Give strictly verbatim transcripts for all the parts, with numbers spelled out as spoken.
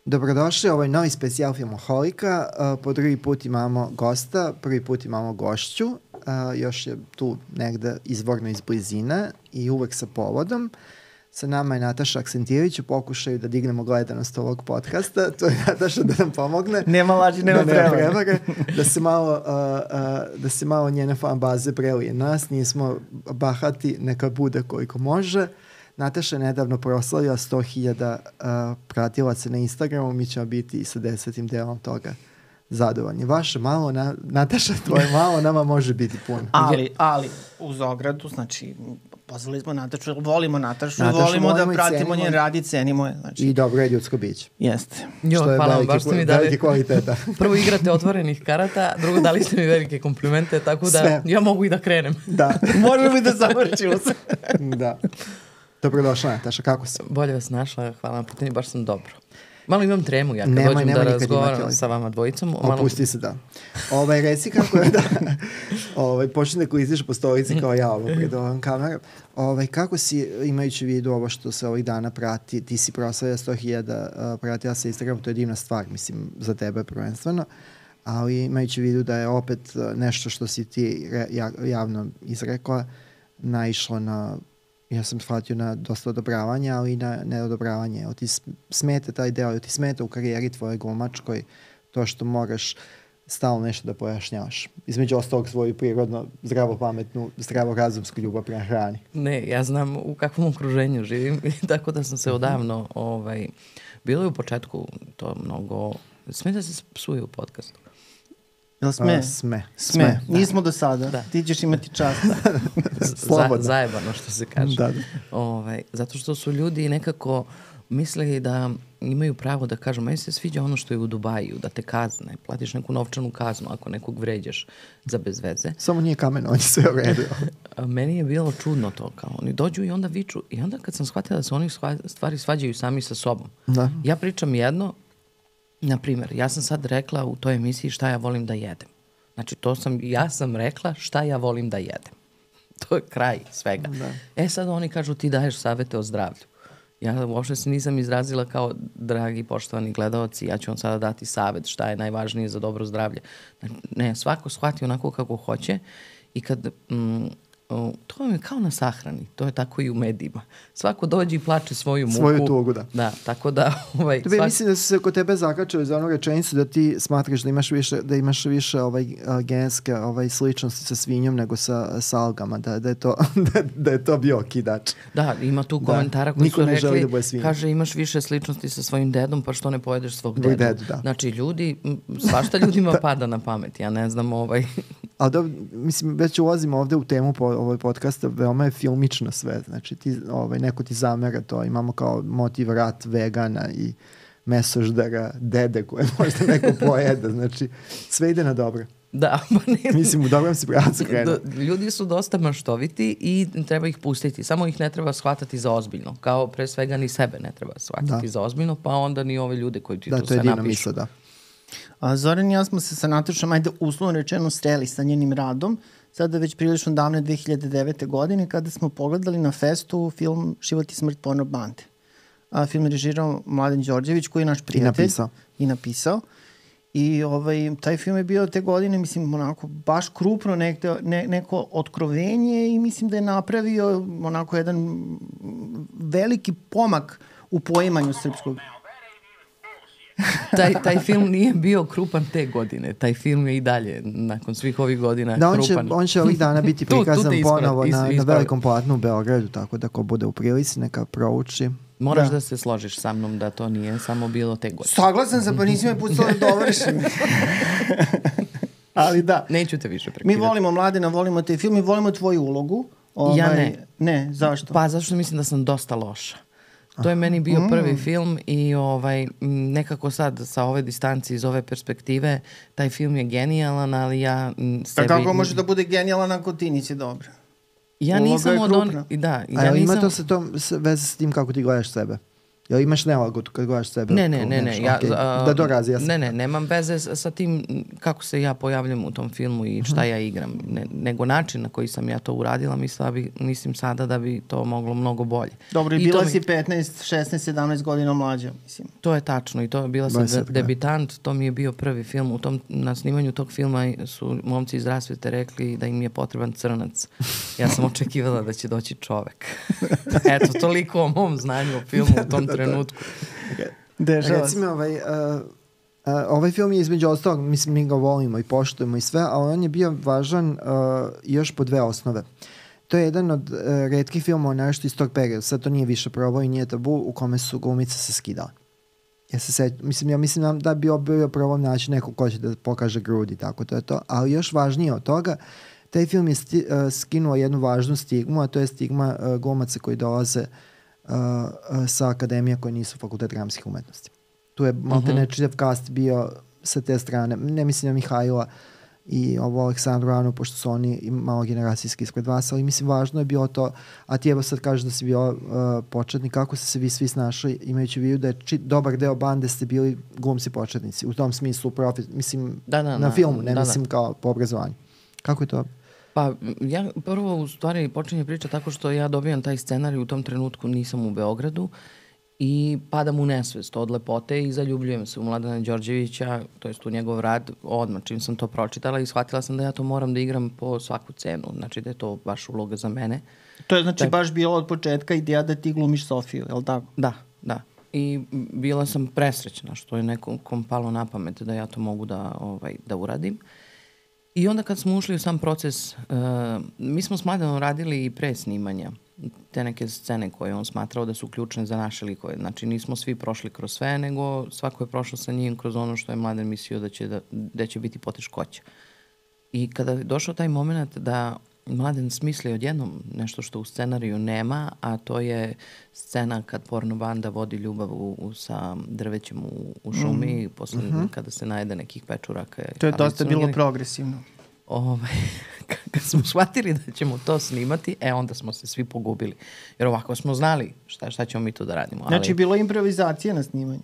Dobrodošli, ovo je novi specijal Filmoholika. Uh, po drugi put imamo gosta, prvi put imamo gošću. Uh, još je tu negde izvorno iz blizine i uvek sa povodom. Sa nama je Nataša Aksentijević u pokušaju da dignemo gledanost ovog podcasta. To je Nataša da nam pomogne. Nema laži, nema da prevare. Da se malo, uh, uh, da se malo njene fan baze prelije nas. Nismo bahati, neka bude koliko može. Nataša je nedavno proslavila sto hiljada uh, pratilaca na Instagramu, mi ćemo biti i sa desetim delom toga zadovoljni. Vaše malo, na, Nataša, tvoje malo nama može biti puno. Ali, ali, uz ogradu, znači, pozvali smo Natašu, volimo Natašu, Natašu volimo, volimo da i pratimo cenimo. njen rad i cenimo je. Znači. I dobro je ljudsko biće. Jeste. Jo, što je hvala vam, veliki, baš ste mi dali. veliki kvaliteta. Prvo igrate otvorenih karata, drugo dali ste mi velike komplimente, tako da Sve. ja mogu i da krenem. Da. Možemo i da završimo se. Da. Dobrodošla, Nataša, kako si? Bolje vas našla, hvala na pitanju, baš sam dobro. Malo imam tremu, ja kad Nemoj, dođem nemoj da nikad razgovaram imati. sa vama dvojicom. Malo... Opusti se, da. Ovaj, reci kako je da ovaj, počne da kliziš po stolici kao ja ovo pred ovom kamerom. Ovaj, kako si, imajući vidu ovo što se ovih dana prati, ti si proslavlja sto hiljada uh, pratila sa Instagramu, to je divna stvar, mislim, za tebe prvenstveno, ali imajući vidu da je opet uh, nešto što si ti re, ja, javno izrekla, naišlo na, ja sam shvatio na dosta odobravanja, ali i na neodobravanje. Evo ti smete taj deo, evo ti smete u karijeri tvoje glumačkoj to što moraš stalno nešto da pojašnjavaš. Između ostalog svoju prirodno zdravo pametnu, zdravo razumsku ljubav prema hrani. Ne, ja znam u kakvom okruženju živim, tako da sam se odavno, ovaj, bilo je u početku to mnogo, sme da se psuje u podcastu. Jel sme? Uh, sme. Sme. Da. Nismo do sada. Da. Ti ćeš imati čast. Za, zajebano što se kaže. Da, da. Ovaj, zato što su ljudi nekako mislili da imaju pravo da kažu, meni se sviđa ono što je u Dubaju, da te kazne, platiš neku novčanu kaznu ako nekog vređaš za bez veze. Samo nije kameno, on je sve uredio. A meni je bilo čudno to, kao oni dođu i onda viču, i onda kad sam shvatila da se oni stvari svađaju sami sa sobom. Da. Ja pričam jedno, na primjer, ja sam sad rekla u toj emisiji šta ja volim da jedem. Znači, to sam, ja sam rekla šta ja volim da jedem. To je kraj svega. Da. E sad oni kažu ti daješ savete o zdravlju. Ja uopšte se nisam izrazila kao dragi poštovani gledaoci, ja ću vam sada dati savet šta je najvažnije za dobro zdravlje. Ne, svako shvati onako kako hoće i kad... Mm, O, to je kao na sahrani, to je tako i u medijima. Svako dođe i plače svoju muku. Svoju tugu, da. Da, tako da... Ovaj, Tebe, svak... Mislim da su se kod tebe zakačali za onu rečenicu da ti smatraš da imaš više, da imaš više ovaj, genske ovaj, sličnosti sa svinjom nego sa, sa algama, da, da, je to, da, da je to bio okidač. Da, ima tu Da. komentara koji Niko su ne želi rekli, da bude svinja. kaže imaš više sličnosti sa svojim dedom, pa što ne pojedeš svog Tvoj dedu. dedu, da. Znači, ljudi, m, svašta ljudima pada na pamet, ja ne znam ovaj... Ali da, mislim, već ulazimo ovde u temu po ovoj podcasta, veoma je filmično sve, znači ti, ovaj, neko ti zamera to, imamo kao motiv rat vegana i mesoždara dede koje možda neko pojede, znači sve ide na dobro. Da, pa ne... Mislim, u dobrom si pravcu krenuo. Ljudi su dosta maštoviti i treba ih pustiti, samo ih ne treba shvatati za ozbiljno, kao pre svega ni sebe ne treba shvatiti Da. za ozbiljno, pa onda ni ove ljude koji ti Da, to to je sve divno napišu. misla, da. A Zoran i ja smo se sa Natašom, ajde uslovno rečeno, sreli sa njenim radom, sada već prilično davne dve hiljade devete. godine, kada smo pogledali na festu film Život i smrt porno bande. A, film je režirao Mladen Đorđević, koji je naš prijatelj. I napisao. I napisao. I ovaj, taj film je bio te godine, mislim, onako, baš krupno nekde, ne, neko otkrovenje i mislim da je napravio onako jedan veliki pomak u poimanju srpskog. taj, taj film nije bio krupan te godine. Taj film je i dalje, nakon svih ovih godina, Da, on će, krupan. on će ovih dana biti Tu- tu te prikazan ispravi- ponovo is- na, na ispravi. velikom platnu u Beogradu, tako da ko bude u prilici neka prouči. Moraš da. Da. da se složiš sa mnom da to nije samo bilo te godine. Saglasan sam, pa nisi me pustila da dovršim. Ali da. Neću te više Mi prekidati. volimo Mladena, volimo te film i volimo tvoju ulogu. Ovaj, Ja ne. Ne, zašto? Pa zato što mislim da sam dosta loša. To je meni bio Mm. prvi film i ovaj, m, nekako sad sa ove distanci, iz ove perspektive, taj film je genijalan, ali ja m, A sebi... kako može da bude genijalan ako ti nisi dobra? Ja Uloga nisam je od on... krupna. I da, A ja ima nisam... to sa tom, s- veze s tim kako ti gledaš sebe? Jel imaš nelagodu kad gledaš sebe? Ne, ne, ne, ne. Ja, okay. a, da dorazi, ja sam... Ne, ne, nemam veze sa, sa tim kako se ja pojavljam u tom filmu i šta ja igram. Ne, nego način na koji sam ja to uradila, mislim, bi, mislim sada da bi to moglo mnogo bolje. Dobro, i, I bila si mi... petnaest, šesnaest, sedamnaest godina mlađa, mislim. To je tačno i to je bila sam de, debitant, to mi je bio prvi film. U tom, na snimanju tog filma su momci iz rasvete rekli da im je potreban crnac. Ja sam očekivala da će doći čovek. Eto, toliko o mom znanju o filmu u tom trenutku. Okay. Recimo, ovaj, uh, uh, ovaj film je između ostalog, mislim, mi ga volimo i poštujemo i sve, ali on je bio važan uh, još po dve osnove. To je jedan od uh, retkih filmova nešto iz tog perioda, sad to nije više probao i nije tabu, u kome su glumice se skidale. Ja, se seć, mislim, ja mislim da bi bio probao naći neko ko će da pokaže grudi, tako to je to, ali još važnije od toga, taj film je sti, uh, skinuo jednu važnu stigmu, a to je stigma uh, glumaca koji dolaze Uh, uh, sa akademija koje nisu fakultet dramskih umetnosti. Tu je maltene uh-huh. čitav cast bio sa te strane. Ne mislim na Mihajla i ovo Aleksandru Anu, pošto su oni malo generacijski ispred vas, ali mislim važno je bilo to, a ti evo sad kažeš da si bio uh, početnik, kako ste se vi svi snašli, imajući vidu da je či, dobar deo bande ste bili glumci početnici, u tom smislu profi, mislim da, da, na da, filmu, ne da, mislim da. kao po obrazovanju. Kako je to? Pa ja prvo u stvari počinje priča tako što ja dobijam taj scenarij, u tom trenutku nisam u Beogradu i padam u nesvest od lepote i zaljubljujem se u Mladena Đorđevića, to jest u njegov rad odmah čim sam to pročitala i shvatila sam da ja to moram da igram po svaku cenu, znači da je to baš uloga za mene. To je znači tak, baš bilo od početka ideja da ti glumiš Sofiju, je li tako? Da, da. I bila sam presrećna što je nekom palo na pamet da ja to mogu da, ovaj, da uradim. I onda kad smo ušli u sam proces, uh, mi smo s Mladenom radili i pre snimanja te neke scene koje on smatrao da su ključne za naše likove. Znači nismo svi prošli kroz sve, nego svako je prošao sa njim kroz ono što je Mladen mislio da će, da, da će biti poteškoća. I kada je došao taj moment da Mladen smisli odjednom nešto što u scenariju nema, a to je scena kad porno banda vodi ljubav u, u, sa drvećem u, u šumi, mm. posle mm-hmm. kada se najede nekih pečuraka. To je dosta bilo njeni... progresivno. Ovaj, kad smo shvatili da ćemo to snimati, e onda smo se svi pogubili. Jer ovako smo znali šta, šta ćemo mi tu da radimo. Znači, ali... bilo je improvizacija na snimanju?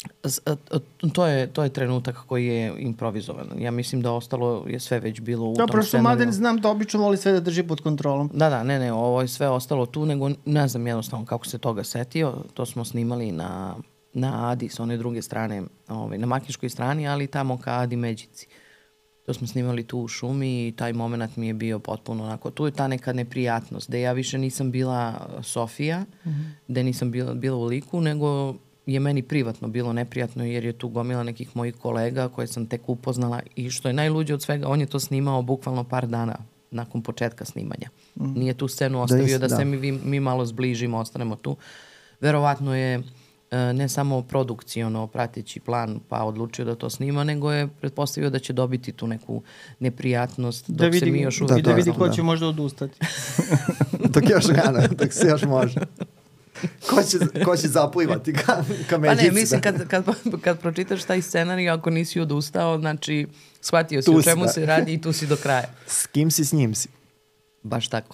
To je, to je trenutak koji je improvizovan. Ja mislim da ostalo je sve već bilo u da, tom scenariju. Prosto Mladen znam da obično voli sve da drži pod kontrolom. Da, da, ne, ne, ovo je sve ostalo tu, nego ne znam jednostavno kako se toga setio. To smo snimali na, na Adi, s one druge strane, ovaj, na makinškoj strani, ali tamo ka Adi Međici. To smo snimali tu u šumi i taj moment mi je bio potpuno onako, tu je ta neka neprijatnost, gde ja više nisam bila Sofija, mm-hmm. gde nisam bila, bila u liku, nego je meni privatno bilo neprijatno jer je tu gomila nekih mojih kolega koje sam tek upoznala i što je najluđe od svega, on je to snimao bukvalno par dana nakon početka snimanja. Mm. Nije tu scenu ostavio da, da, da se mi, mi malo zbližimo, ostanemo tu. Verovatno je ne samo produkciono prateći plan pa odlučio da to snima, nego je pretpostavio da će dobiti tu neku neprijatnost dok da vidi, se mi još uvijek... Da, da vidi ko da. će možda odustati. Dok još rano, dok se još može. Ko će, ko će zaplivati ka, ka Međici? Pa ne, mislim, kad, kad, kad pročitaš taj scenarij, ako nisi odustao, znači, shvatio si tu o čemu si, se radi i tu si do kraja. S kim si, s njim si. Baš tako.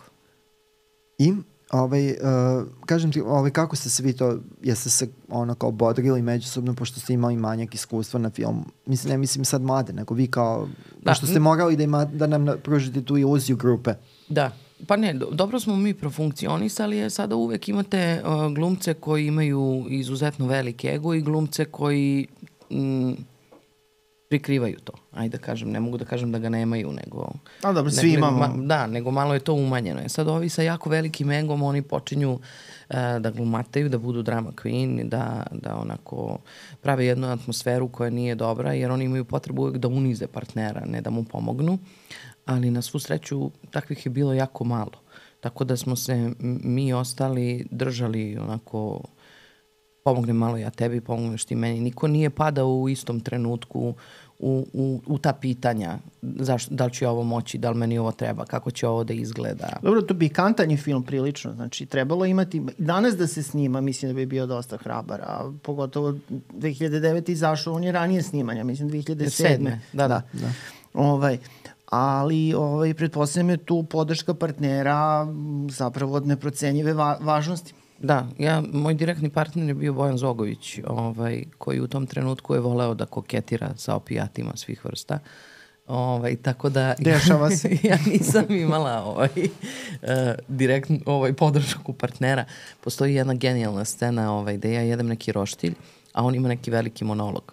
I, ovaj, uh, kažem ti, ovaj, kako ste se vi to, jeste se ono kao bodrili međusobno, pošto ste imali manjak iskustva na filmu? Mislim, ne mislim sad mlade, nego vi kao, da. Pošto ste morali da, ima, da nam pružite tu iluziju grupe. Da. Pa ne, do, dobro smo mi profunkcionisali, je sada uvek imate uh, glumce koji imaju izuzetno velik ego i glumce koji m, prikrivaju to. Ajde da kažem, ne mogu da kažem da ga nemaju, nego... A dobro, svi ne, imamo. Ma, da, nego malo je to umanjeno. E sad ovi sa jako velikim egom, oni počinju uh, da glumataju, da budu drama queen, da, da onako prave jednu atmosferu koja nije dobra, jer oni imaju potrebu uvek da unize partnera, ne da mu pomognu. Ali na svu sreću takvih je bilo jako malo. Tako da smo se mi ostali držali onako, pomognem malo ja tebi, pomogneš ti meni. Niko nije padao u istom trenutku u, u, u ta pitanja. Zašto, da li ću ovo moći, da li meni ovo treba, kako će ovo da izgleda. Dobro, to bi kantan je film prilično. Znači, trebalo imati, danas da se snima, mislim da bi bio dosta hrabar, a pogotovo dve hiljade devete izašao, on je ranije snimanja, mislim dve hiljade sedme. Da, da. da. Ovaj, ali ovaj, pretpostavljam je tu podrška partnera zapravo od neprocenjive va- važnosti. Da, ja, moj direktni partner je bio Bojan Zogović, ovaj, koji u tom trenutku je voleo da koketira sa opijatima svih vrsta. Ovaj, tako da Dešava se. ja nisam imala ovaj, uh, direktnu ovaj, podršku partnera. Postoji jedna genijalna scena ovaj, gde ja jedem neki roštilj, a on ima neki veliki monolog.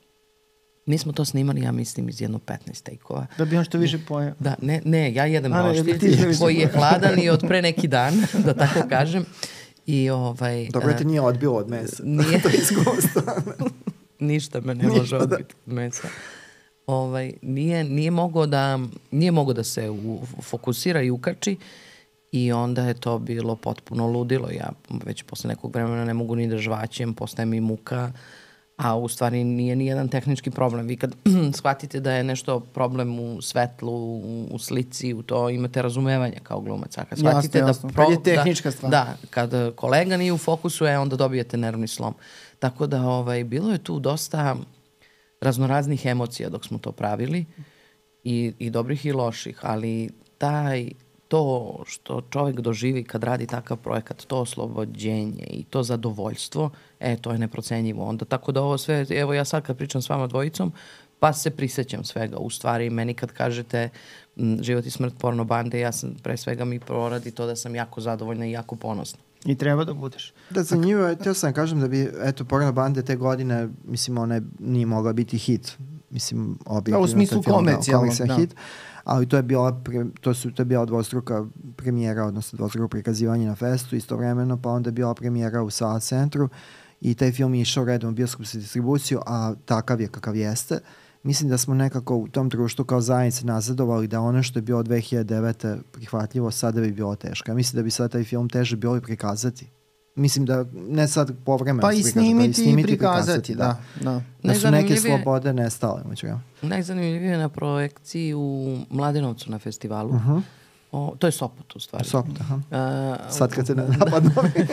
Mi smo to snimali, ja mislim, iz jedno petnaest take-ova. Da bi on što više pojao. Da, ne, ne, ja jedem A, ne, roštilj ti koji je hladan i od pre neki dan, da tako kažem. I ovaj... Dobro te nije odbilo od mesa. Nije. To je iskustvo. Ništa me ne može odbiti od mesa. Ovaj, nije, nije mogao da, nije mogao da se u, fokusira i ukači i onda je to bilo potpuno ludilo. Ja već posle nekog vremena ne mogu ni da žvaćem, postaje mi muka, a u stvari nije ni jedan tehnički problem. Vi kad shvatite da je nešto problem u svetlu, u, u slici, u to imate razumevanje kao glumac. A kad shvatite jasno, jasno. da, pro, kad je tehnička da, stvar. Da, kad kolega nije u fokusu, e, onda dobijete nervni slom. Tako da ovaj, bilo je tu dosta raznoraznih emocija dok smo to pravili i, i dobrih i loših, ali taj, to što čovjek doživi kad radi takav projekat, to oslobođenje i to zadovoljstvo, e, to je neprocenjivo. Onda tako da ovo sve, evo ja sad kad pričam s vama dvojicom, pa se prisećam svega. U stvari, meni kad kažete m, Život i smrt porno bande, ja sam pre svega mi proradi to da sam jako zadovoljna i jako ponosna. I treba da budeš. Da, zanimljivo je, teo sam kažem da bi, eto, porno bande te godine, mislim, ona je, nije mogla biti hit. Mislim, objektivno. Da, u smislu komercijalnog, da. Hit, ali to je bila, pre, to su, to je bila dvostruka premijera, odnosno dvostruko prikazivanje na festu istovremeno, pa onda je bila premijera u Sava centru i taj film je išao redom u bioskop sa distribuciju, a takav je kakav jeste. Mislim da smo nekako u tom društvu kao zajednice nazadovali da ono što je bilo dve hiljade devete prihvatljivo, sada bi bilo teško. Ja mislim da bi sad taj film teže bilo i prikazati. Mislim da ne sad povremeno pa i snimiti, pa i snimiti i prikazati, da. Da, da. da su neke slobode nestale. Najzanimljivije je na projekciji u Mladenovcu na festivalu. Uh -huh. O, to je Sopot u stvari. Sopot, aha. Uh, sad kad se ne napadno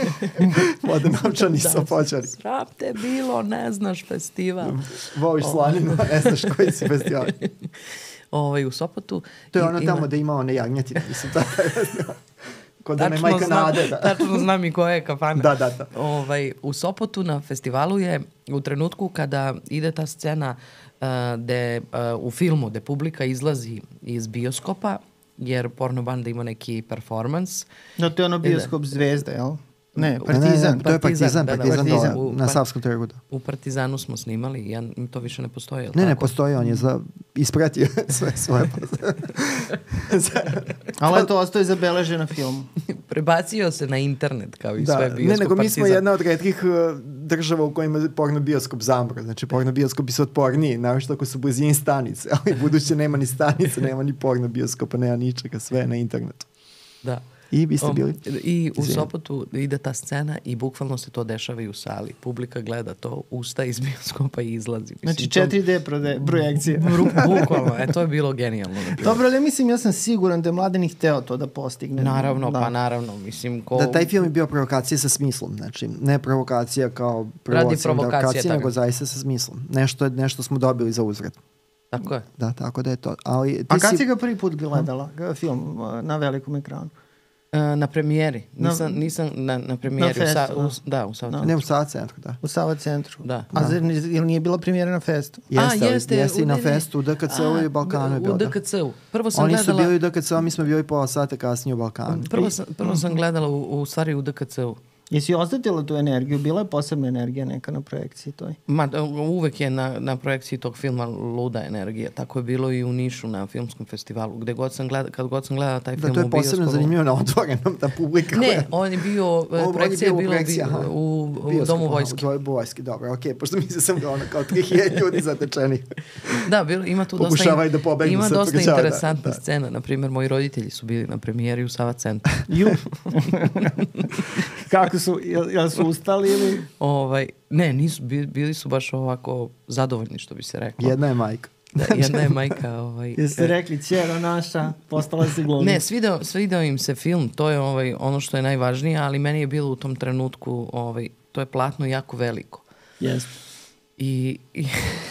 Mladenovčani da, su počeli. Srap te bilo, ne znaš festival. Voliš slaninu, ne znaš koji si festival. Ovaj, u Sopotu. To je ono ima... tamo da ima one jagnjetine. Mislim, kod one majka Nade. Da. Tačno znam i koja je kafana. Da, da, da. Ovaj, u Sopotu na festivalu je u trenutku kada ide ta scena uh, de, uh, u filmu gde publika izlazi iz bioskopa, jer porno banda ima neki performans. No, to je ono bioskop Zvezda, jel? Ne, Partizan. Ne, ne, to je Partizan, da, da, Partizan, partizan dole, na Savskom trgu. Da. U Partizanu smo snimali, ja, to više ne postoji, jel Ne, tako? ne postoji, on je za, ispratio sve svoje. Ali to ostaje zabeleženo na filmu. Prebacio se na internet, kao i da, sve bioskop. Ne, nego mi smo Partizan. jedna od retkih uh, država u kojima porno bioskop zamro. Znači, porno bioskopi su otporniji, naravno ako su blizini stanice, ali buduće nema ni stanice, nema ni porno bioskopa, nema ničega, sve je na internetu. Da. I vi ste bili? Um, I u Sopotu ide ta scena i bukvalno se to dešava i u sali. Publika gleda to, ustaje iz bioskopa i izlazi. Mislim, znači četiri D projekcije. Bukvalno, e, to je bilo genijalno. Dobro, ali mislim, ja sam siguran da je Mladen hteo to da postigne. Naravno, da. pa naravno. Mislim, ko... Da, taj film je bio provokacija sa smislom. Znači, ne provokacija kao provokacija, nego zaista sa smislom. Nešto, nešto smo dobili za uzvrat. Tako je. Da, tako da je to. Ali, ti A kad si... si ga prvi put gledala, hmm? film na velikom ekranu? Na premijeri. Nisam, nisam na, na premijeri. Na festu, u, sa, u, da, u Sava centru. Ne, u Sava centru, da. U Sava centru. Da. A da. Ili nije bila premijera na festu? Jeste, A, jeste. Jeste i na festu, u D K C-u i Balkanu je bilo. U D K C-u. Prvo sam Oni gledala... su bili u D K C-u, mi smo bili pola sata kasnije u Balkanu. Prvo sam, prvo sam gledala u, u stvari u D K C-u. Jesi ostatila tu energiju? Bila je posebna energija neka na projekciji toj? Ma, uvek je na, na projekciji tog filma luda energija. Tako je bilo i u Nišu na filmskom festivalu. Gde god sam gleda, kad god sam gledala taj film u bioskopu. Da, to je posebno zanimljivo na otvorenom, ta publika. Ne, on je bio, projekcija je bila u, u, u Domu vojske. U Domu vojske, dobro, okej, okay, pošto mislim sam da ono kao tri hiljade ljudi zatečeni. Da, bilo, ima tu dosta, da pobegnu ima dosta interesantna da, scena. Da. Naprimjer, moji roditelji su bili na premijeri u Sava centru. Ju. Kako su, jel su ustali ili? Ovaj, ne, nisu, bili su baš ovako zadovoljni, što bi se reklo. Jedna je majka. Da, jedna je majka. Ovaj, Jeste rekli, ćero naša, postala si glumnica. Ne, svideo, svideo im se film, to je ovaj, ono što je najvažnije, ali meni je bilo u tom trenutku, ovaj, to je platno jako veliko. Jeste. I... i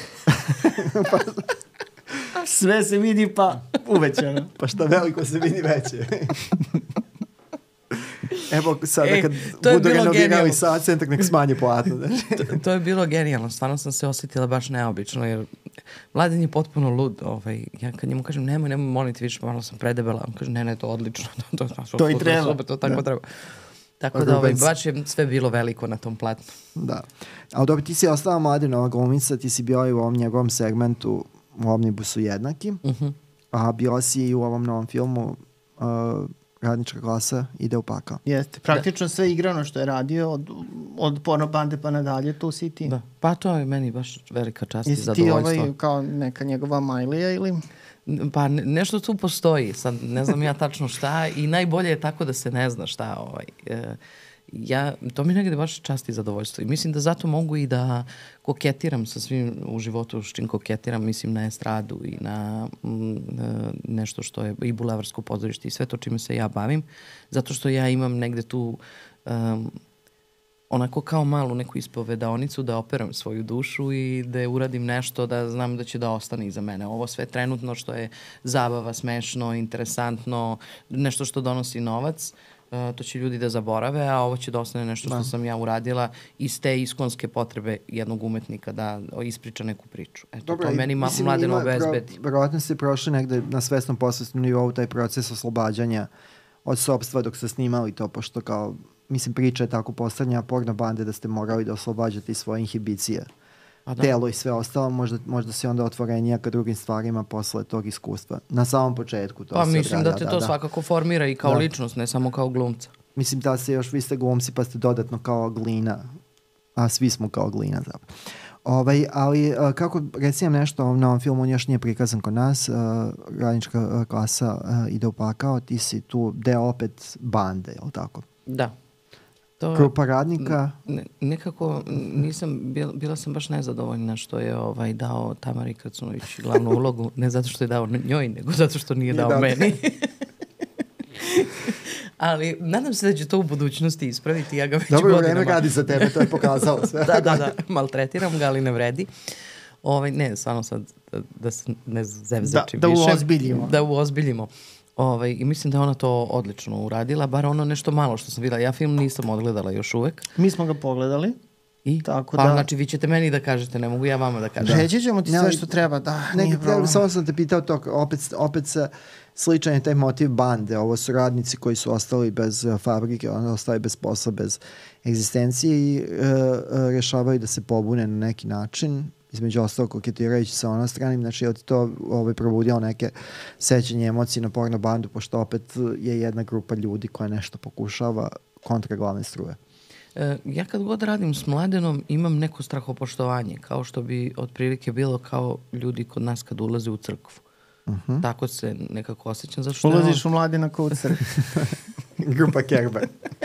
sve se vidi pa uvećano. Pa šta veliko se vidi veće. Evo sada E, kad to je budu bilo renovirali genijalno. sad centar, nek smanje platu. Znači. to, to je bilo genijalno, stvarno sam se osjetila baš neobično, jer Mladen je potpuno lud. Ovaj, ja kad njemu kažem, nemoj, nemoj, molim ti više, malo sam predebela. On kaže, ne, ne, to je odlično. to, to, to, To i treba. Super, to tako Da. treba. Tako da ovaj, baš je sve bilo veliko na tom platnu. Da. Ali dobro, ti si ostala Mladenova glumica, ti si bila i u ovom njegovom segmentu u Omnibusu jednaki, Uh-huh. a bila si i u ovom novom filmu uh, Radnička klasa ide u pakao. Jeste, praktično sve igrano što je radio, od, od porno bande pa nadalje, tu si i ti. Da. Pa to je meni baš velika čast i Jesi ti zadovoljstvo. ovaj kao neka njegova Majlija ili... Pa ne, nešto tu postoji, sad ne znam ja tačno šta i najbolje je tako da se ne zna šta. Ovaj. E, ja, to mi negde baš čast i zadovoljstvo i mislim da zato mogu i da koketiram sa svim u životu s čim koketiram, mislim na estradu i na m, nešto što je i bulevarsko pozorište i sve to čime se ja bavim, zato što ja imam negde tu um, onako kao malu neku ispovedaonicu da operam svoju dušu i da uradim nešto da znam da će da ostane iza mene. Ovo sve trenutno što je zabava, smešno, interesantno, nešto što donosi novac, uh, to će ljudi da zaborave, a ovo će da ostane nešto što Da. sam ja uradila iz te iskonske potrebe jednog umetnika da ispriča neku priču. Eto, Dobro, to i meni ma, mislim, Mladeno ima obezbedi. Pro, verovatno ste prošli negde na svesnom posvestnom nivou taj proces oslobađanja od sopstva dok ste snimali to, pošto kao, mislim, priča je tako postavljena porno bande da ste morali da oslobađate i svoje inhibicije. A da. Telo i sve ostalo, možda, možda si onda otvorenija ka drugim stvarima posle tog iskustva. Na samom početku to Pa se mislim odrada, da te to svakako formira i kao Da. ličnost, ne samo kao glumca. Mislim da ste još, vi ste glumci pa ste dodatno kao glina, a svi smo kao glina zapravo. Ovaj, ali uh, kako, reci nam nešto o ovom novom filmu, on još nije prikazan kod nas, uh, Radnička uh, klasa uh, ide u pakao, ti si tu deo opet bande, je li tako? Da. To, Grupa radnika, ne, nekako nisam, bila, bila sam baš nezadovoljna što je ovaj dao Tamari Krcunović glavnu ulogu, ne zato što je dao njoj, nego zato što nije, Nije dao dao meni. Ali nadam se da će to u budućnosti ispraviti, ja ga već dobro godinama... vreme radi za tebe, to je pokazalo sve. da, da, da, maltretiram ga, ali ne vredi. Ovaj, ne, stvarno sad da, da se ne zevzečim Da- da više. uozbiljimo. Da uozbiljimo. Ovaj, I mislim da je ona to odlično uradila, bar ono nešto malo što sam videla. Ja film nisam odgledala još uvek. Mi smo ga pogledali. I? Tako pa da- znači vi ćete meni da kažete, ne mogu ja vama da kažem. Reći ćemo ti Ne, sve ali- što treba, da, Ne, nije problem. samo sam te pitao to, opet, opet sa, sličan je taj motiv bande, ovo su radnici koji su ostali bez uh, fabrike, oni ostali bez posla, bez egzistencije i uh, uh, rešavaju da se pobune na neki način, između ostalo koketirajući sa ono stranim, znači je to ovaj, probudilo neke sećanje emocije na porno bandu, pošto opet je jedna grupa ljudi koja nešto pokušava kontra glavne struje. E, ja kad god radim s Mladenom imam neko strahopoštovanje, kao što bi otprilike bilo kao ljudi kod nas kad ulaze u crkvu. Uh-huh. Tako se nekako osjećam. Zato što je Ulaziš on- u Mladena kao u crkvu. Grupa Kerber.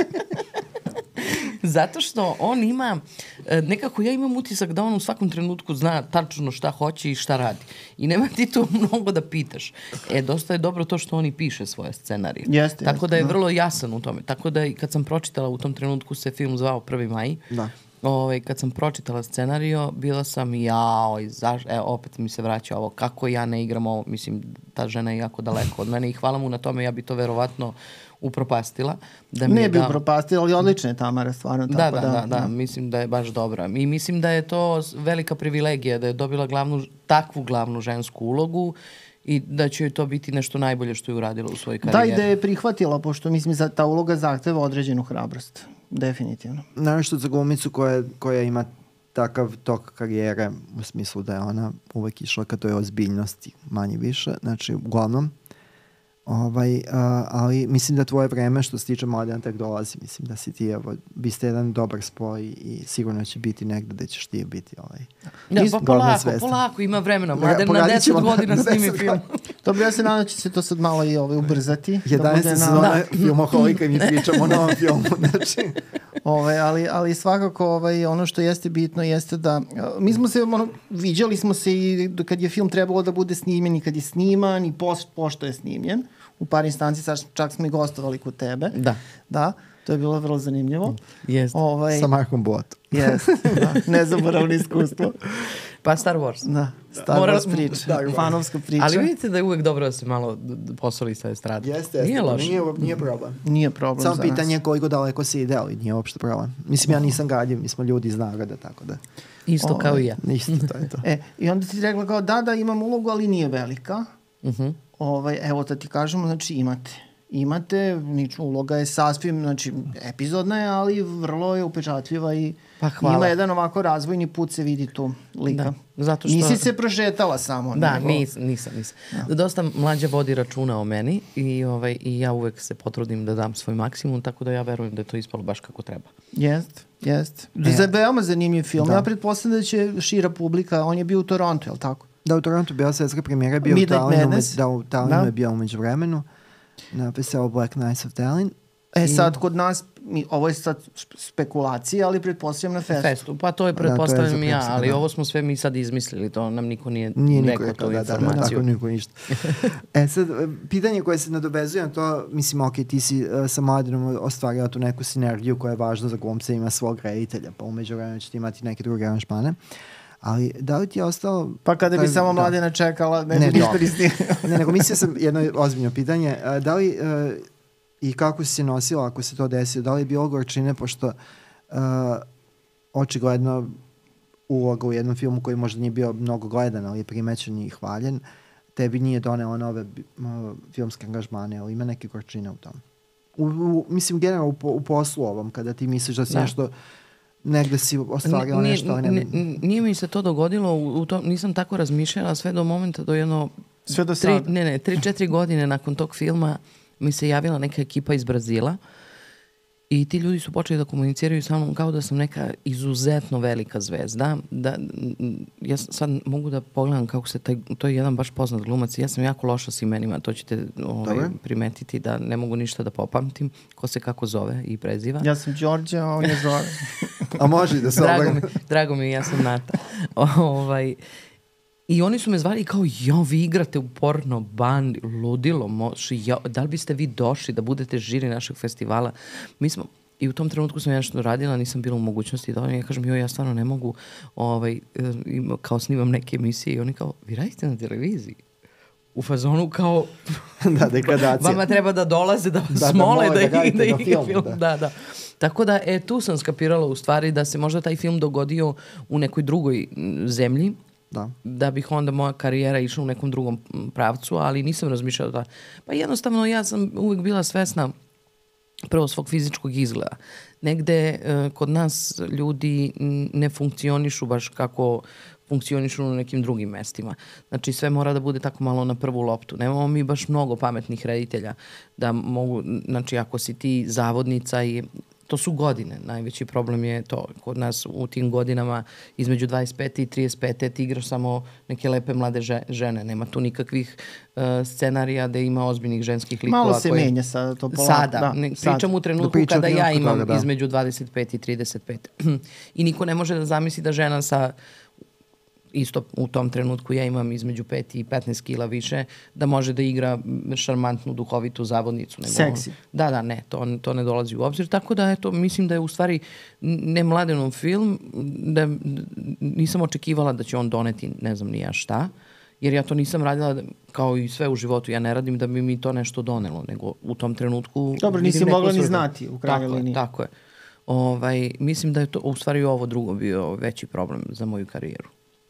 Zato što on ima, e, nekako ja imam utisak da on u svakom trenutku zna tačno šta hoće i šta radi. I nema ti tu mnogo da pitaš. E, dosta je dobro to što on i piše svoje scenarije. Jeste, Tako jeste, da je da. vrlo jasan u tome. Tako da i kad sam pročitala, u tom trenutku se film zvao Prvi maj. Da. Ovaj, kad sam pročitala scenario, bila sam jao, i zaš, evo, opet mi se vraća ovo, kako ja ne igram ovo, mislim, ta žena je jako daleko od mene i hvala mu na tome, ja bi to verovatno upropastila. Da mi Nije je bi dao- upropastila, ali odlična je Tamara, stvarno. Da, Tako da, da, da, mislim da je baš dobra. I mislim da je to s- velika privilegija da je dobila glavnu, takvu glavnu žensku ulogu i da će joj to biti nešto najbolje što je uradila u svojoj Da, karijeri. i da je prihvatila, pošto mislim za ta uloga zahteva određenu hrabrost. Definitivno. Naravno za glumicu koja, koja ima takav tok karijere, u smislu da je ona uvek išla ka toj ozbiljnosti, manje više, znači uglavnom. Ovaj, a, ali mislim da tvoje vreme što se tiče Mladena tek dolazi, mislim da si ti, evo, vi ste jedan dobar spoj i sigurno će biti negde da ćeš ti biti ovaj. Da, Nis- pa glavna polako, zvezda. polako, ima vremena. Da, Mladen na poradit deset ćemo na- godina na snimi deset film. Dobro, ja se nadam da će se to sad malo i ovaj, ubrzati. da jedanaesta bude na- sezona filmoholika i mi pričamo o novom filmu, znači. Ovaj, ali, ali svakako ovaj, ono što jeste bitno jeste da uh, mi smo se, ono, viđali smo se i do- kad je film trebalo da bude snimljen i kad je sniman i post, pošto je snimljen. U par instanci, sad čak smo i gostovali kod tebe. Da. Da, to je bilo vrlo zanimljivo. Jeste. Ovaj, Sa Markom Botom. Jeste, da, nezaboravno iskustvo. Pa Star Wars. Da, Star Mora- Wars priča, Star Wars. fanovska priča. Ali vidite da je uvek dobro da se malo d- d- posoli sa estrade. Jeste, jeste. Nije loše. Nije, nije problem. Nije problem Samo za pitanje je nas. koliko daleko se ide, ali nije uopšte problem. Mislim, ja nisam gadljiv, mi smo ljudi iz naroda, tako da... Isto Ovaj, kao i ja. Isto, to je to. E, i onda ti rekla kao da, da, imam ulogu, ali nije velika. Mhm. Ovaj, evo da ti kažemo, znači imate. Imate, nič, uloga je sasvim, znači epizodna je, ali vrlo je upečatljiva i Pa hvala. ima jedan ovako razvojni put se vidi tu lika. Da, zato što... Nisi se prošetala samo. Da, nego- nisam, nisam, nisam. Dosta mlađa vodi računa o meni i, ovaj, i ja uvek se potrudim da dam svoj maksimum, tako da ja verujem da je to ispalo baš kako treba. Jest, jest. Za veoma zanimljiv film. Da. Ja pretpostavljam da će šira publika, on je bio u Torontu, je li tako? Da, u Torontu bila svetska premijera, bio u Midnight Talinu, Madness. da, u Talinu Da. je bio umeđu vremenu, na festivalu Black Knights of Tallinn. E sad, kod nas, mi, ovo je sad šp- spekulacija, ali pretpostavljam na festu. Festu, pa to je Da, to je pretpostavljam za i ja, predstavu, ali da. ovo smo sve mi sad izmislili, to nam niko nije, Nije niko rekao rekao, tu da, da, da, informaciju. tako niko ništa. E sad, pitanje koje se nadovezuje na to, mislim, ok, ti si uh, sa Mladenom ostvarila tu neku sinergiju koja je važna za glumca, ima svog reditelja, pa umeđu vremena ćete imati neke druge aranžmane. Ali da li ti je ostalo... Pa kada bi taj- samo da. Mladena čekala, ne, Ne, bi ništa dobro. ni snimio. Ne, nego mislio sam jedno ozbiljno pitanje. A, da li uh, i kako si se nosila ako se to desilo? Da li je bilo gorčine, pošto uh, očigledno uloga u jednom filmu koji možda nije bio mnogo gledan, ali je primećen i hvaljen, tebi nije donela nove uh, filmske angažmane, ali ima neke gorčine u tom. U, u, mislim, generalno u, po- u poslu ovom, kada ti misliš da si Da. nešto negde si ostvarila Nije- nešto, ali ne... nije- Nije mi se to dogodilo, u, u tom, nisam tako razmišljala sve do momenta, do jedno... Sve do tri, sada. ne, ne, tri, četiri godine nakon tog filma mi se javila neka ekipa iz Brazila i ti ljudi su počeli da komuniciraju sa mnom kao da sam neka izuzetno velika zvezda. Da, n- ja s- sad mogu da pogledam kako se taj, to je jedan baš poznat glumac. Ja sam jako loša s imenima, to ćete ovaj, Dobro. primetiti da ne mogu ništa da popamtim ko se kako zove i preziva. Ja sam Đorđe, a on je Zoran. A može i da se Drago mi, obrne. drago mi, ja sam Nata. O, ovaj, I oni su me zvali kao, jo, vi igrate u porno bandi, ludilo, moš, jo, da li biste vi došli da budete žiri našeg festivala? Mi smo, i u tom trenutku sam ja nešto radila, nisam bila u mogućnosti da ja kažem, joj, ja stvarno ne mogu, ovaj, eh, ima- kao snimam neke emisije i oni kao, vi radite na televiziji? U fazonu kao, Da, degradacija. vama treba da dolaze da vas Da, da mole mole da, da ih- radite da, na ih filmu, film, da. da, da. Tako da, e, tu sam skapirala u stvari da se možda taj film dogodio u nekoj drugoj m, zemlji, Da. da bih onda moja karijera išla u nekom drugom m, pravcu, ali nisam razmišljala da... Pa jednostavno ja sam uvek bila svesna prvo svog fizičkog izgleda. Negde e, kod nas ljudi m, ne funkcionišu baš kako funkcionišu na nekim drugim mestima. Znači sve mora da bude tako malo na prvu loptu. Nemamo mi baš mnogo pametnih reditelja da mogu, znači ako si ti zavodnica i to su godine. Najveći problem je to. Kod nas u tim godinama između dvadeset pete i trideset pete ti igraš samo neke lepe mlade že- žene. Nema tu nikakvih uh, scenarija da ima ozbiljnih ženskih likova. Malo se koje- menja sada to polako. Sada, Da, ne, sad. pričam u trenutku Da pričam kada u ja trenutku imam toga, da. između dvadeset pet i trideset pet. I niko ne može da zamisli da žena sa isto u tom trenutku ja imam između pet i petnaest kila više, da može da igra šarmantnu, duhovitu zavodnicu. Nego, Seksi. Da, da, ne, to, to ne dolazi u obzir. Tako da, eto, mislim da je u stvari ne Mladenov film, da nisam očekivala da će on doneti ne znam ni ja šta, jer ja to nisam radila da- kao i sve u životu. Ja ne radim da bi mi to nešto donelo, nego u tom trenutku... Dobro, vidim nisi neku mogla ni svrhu. znati u krajnjoj Tako je, liniji. tako je. Ovaj, mislim da je to u stvari ovo drugo bio veći problem za moju karijeru.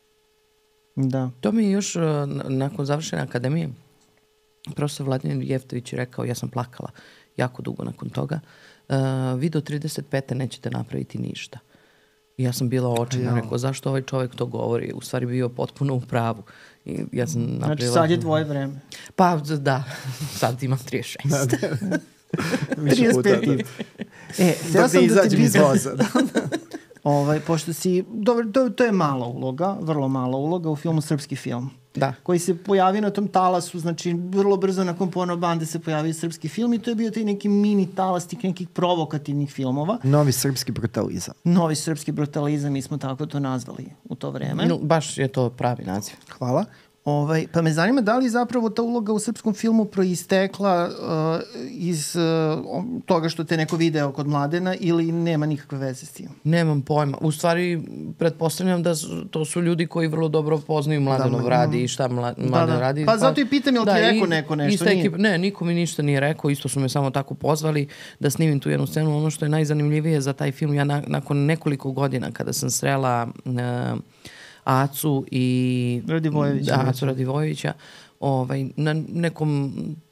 Da. To mi je još uh, n- nakon završene akademije profesor Vladimir Jeftović je rekao, ja sam plakala jako dugo nakon toga, uh, vi do trideset pete nećete napraviti ništa. I ja sam bila očina, Jao. rekao, zašto ovaj čovjek to govori? U stvari bio potpuno u pravu. I ja sam Znači napravila... sad je tvoje vreme. Pa da, sad imam trideset šest. Više trideset puta, pet. da. E, htjela Dok sam ne da ti izađem iz pitam, voza. Da. ovaj, pošto si, dobro, to, to je mala uloga, vrlo mala uloga u filmu Srpski film, Da. koji se pojavio na tom talasu, znači vrlo brzo nakon porno bande se pojavio Srpski film i to je bio taj neki mini talas tih nekih provokativnih filmova. Novi srpski brutalizam. Novi srpski brutalizam, mi smo tako to nazvali u to vreme. No, baš je to pravi naziv. Hvala. Ovaj, pa me zanima da li zapravo ta uloga u srpskom filmu proistekla uh, iz uh, toga što te neko video kod Mladena ili nema nikakve veze s tim? Nemam pojma. U stvari, pretpostavljam da su, to su ljudi koji vrlo dobro poznaju Mladenov da, radi i šta mla, Mladen da, da. radi. Pa, pa zato i pitam, je li da, ti rekao neko nešto? Ekipa, ne, niko mi ništa nije rekao. Isto su me samo tako pozvali da snimim tu jednu scenu. Ono što je najzanimljivije za taj film, ja na, nakon nekoliko godina kada sam srela uh, Acu i Radivojevića, Acu Radivojevića ovaj, na nekom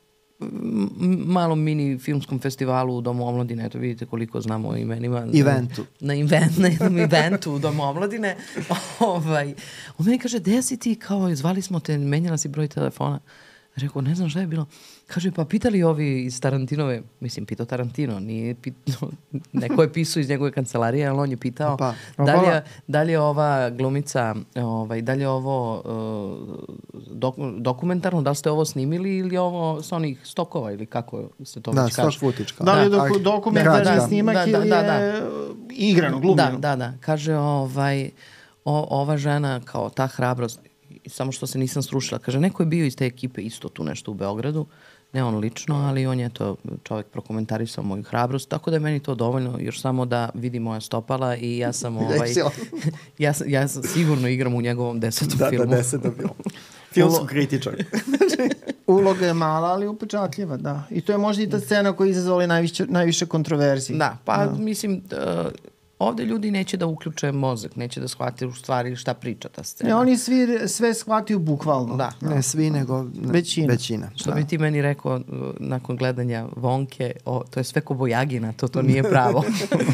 malom mini filmskom festivalu u Domu omladine, eto vidite koliko znamo o imenima. Eventu. Na, event, na jednom eventu u Domu omladine. ovaj, on meni kaže, gde si ti, kao, zvali smo te, menjala si broj telefona. Rekao, ne znam šta je bilo. Kaže, pa pitali ovi iz Tarantinove, mislim, pitao Tarantino, nije pitao, neko je pisao iz njegove kancelarije, ali on je pitao pa, da, li je, da li je ova glumica, ovaj, da li je ovo uh, dok, dokumentarno, da li ste ovo snimili ili ovo sa onih stokova ili kako se to da, već kaže. Da, stock footage. Da li je dok, dokumentarni da, snimak da, da, ili da, je da. igrano, glumljeno? Da, da, da. Kaže, ovaj, o, ova žena kao ta hrabrost, samo što se nisam srušila. Kaže, neko je bio iz te ekipe isto tu nešto u Beogradu, ne on lično, ali on je to čovjek prokomentarisao moju hrabrost, tako da je meni to dovoljno, još samo da vidi moja stopala i ja sam ovaj, ja, sam, ja sam sigurno igram u njegovom desetom da, filmu. Da, desetom filmu. Filmsku kritičar. Uloga je mala, ali upečatljiva, da. I to je možda i ta scena koja je izazvala najviše, najviše kontroverzije. Da, pa da. mislim... Uh, ovde ljudi neće da uključe mozak, neće da shvate u stvari šta priča ta scena. Ne, oni svi sve shvataju bukvalno. Da. Ne svi, nego ne, većina. većina. Što da. bi ti meni rekao nakon gledanja Vonke, o, to je sve ko Bojagina, to to nije pravo.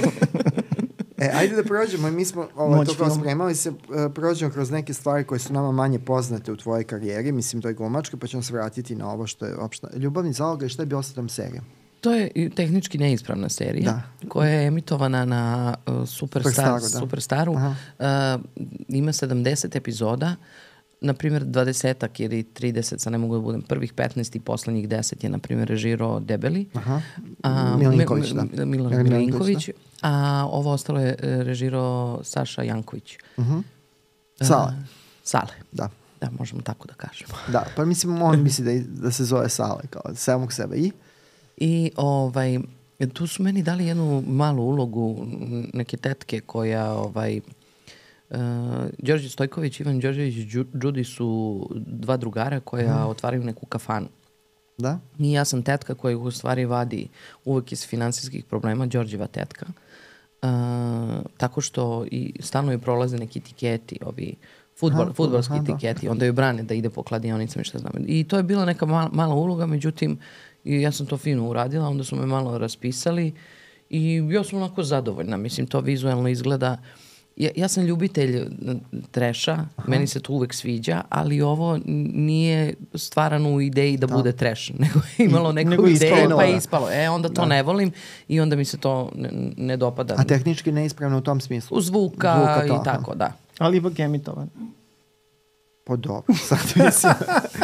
E, ajde da prođemo, mi smo ovo, to kao spremali se, uh, prođemo kroz neke stvari koje su nama manje poznate u tvojoj karijeri, mislim to je glumačka, pa ćemo se vratiti na ovo što je opšta. Ljubavni zalogaj, šta je bilo sa tom serijom? To je tehnički neispravna serija da. koja je emitovana na uh, Superstar, Superstaru. Uh, ima sedamdeset epizoda, na primjer dvadesetak ili trideset, sa ne mogu da budem, prvih petnaest i poslednjih deset je na primjer režirao Debeli. Aha. A, Milinković, da. M- Milan Milinković, da. A ovo ostalo je režirao Saša Janković. Uh-huh. Sale. Uh, Sale. Da. Da, možemo tako da kažemo. Da, pa mislim, on misli da, da se zove Sale, kao samog sebe i... I ovaj, tu su meni dali jednu malu ulogu neke tetke koja, ovaj, uh, Đorđe Stojković i Ivan Đorđević Đudi su dva drugara koja hmm. otvaraju neku kafanu. Da? I ja sam tetka koja u stvari vadi uvek iz finansijskih problema, Đorđeva tetka. Uh, tako što i stalno joj prolaze neki etiketi, ovi Futbol, aha, futbolski aha, etiketi, onda joj brane da ide po kladionicama i šta znam. I to je bila neka mala, mala uloga, međutim, i ja sam to fino uradila, onda su me malo raspisali i ja sam onako zadovoljna. Mislim, to vizualno izgleda... Ja, ja sam ljubitelj treša, aha. meni se to uvek sviđa, ali ovo nije stvarano u ideji da, da. bude treš, nego je imalo neku nego ideju pa je ispalo. E, onda to da. ne volim i onda mi se to ne, ne dopada. A tehnički neispravno u tom smislu? U zvuka, zvuka to, i tako, da. Ali ipak emitovan. Pa dobro, sad mislim...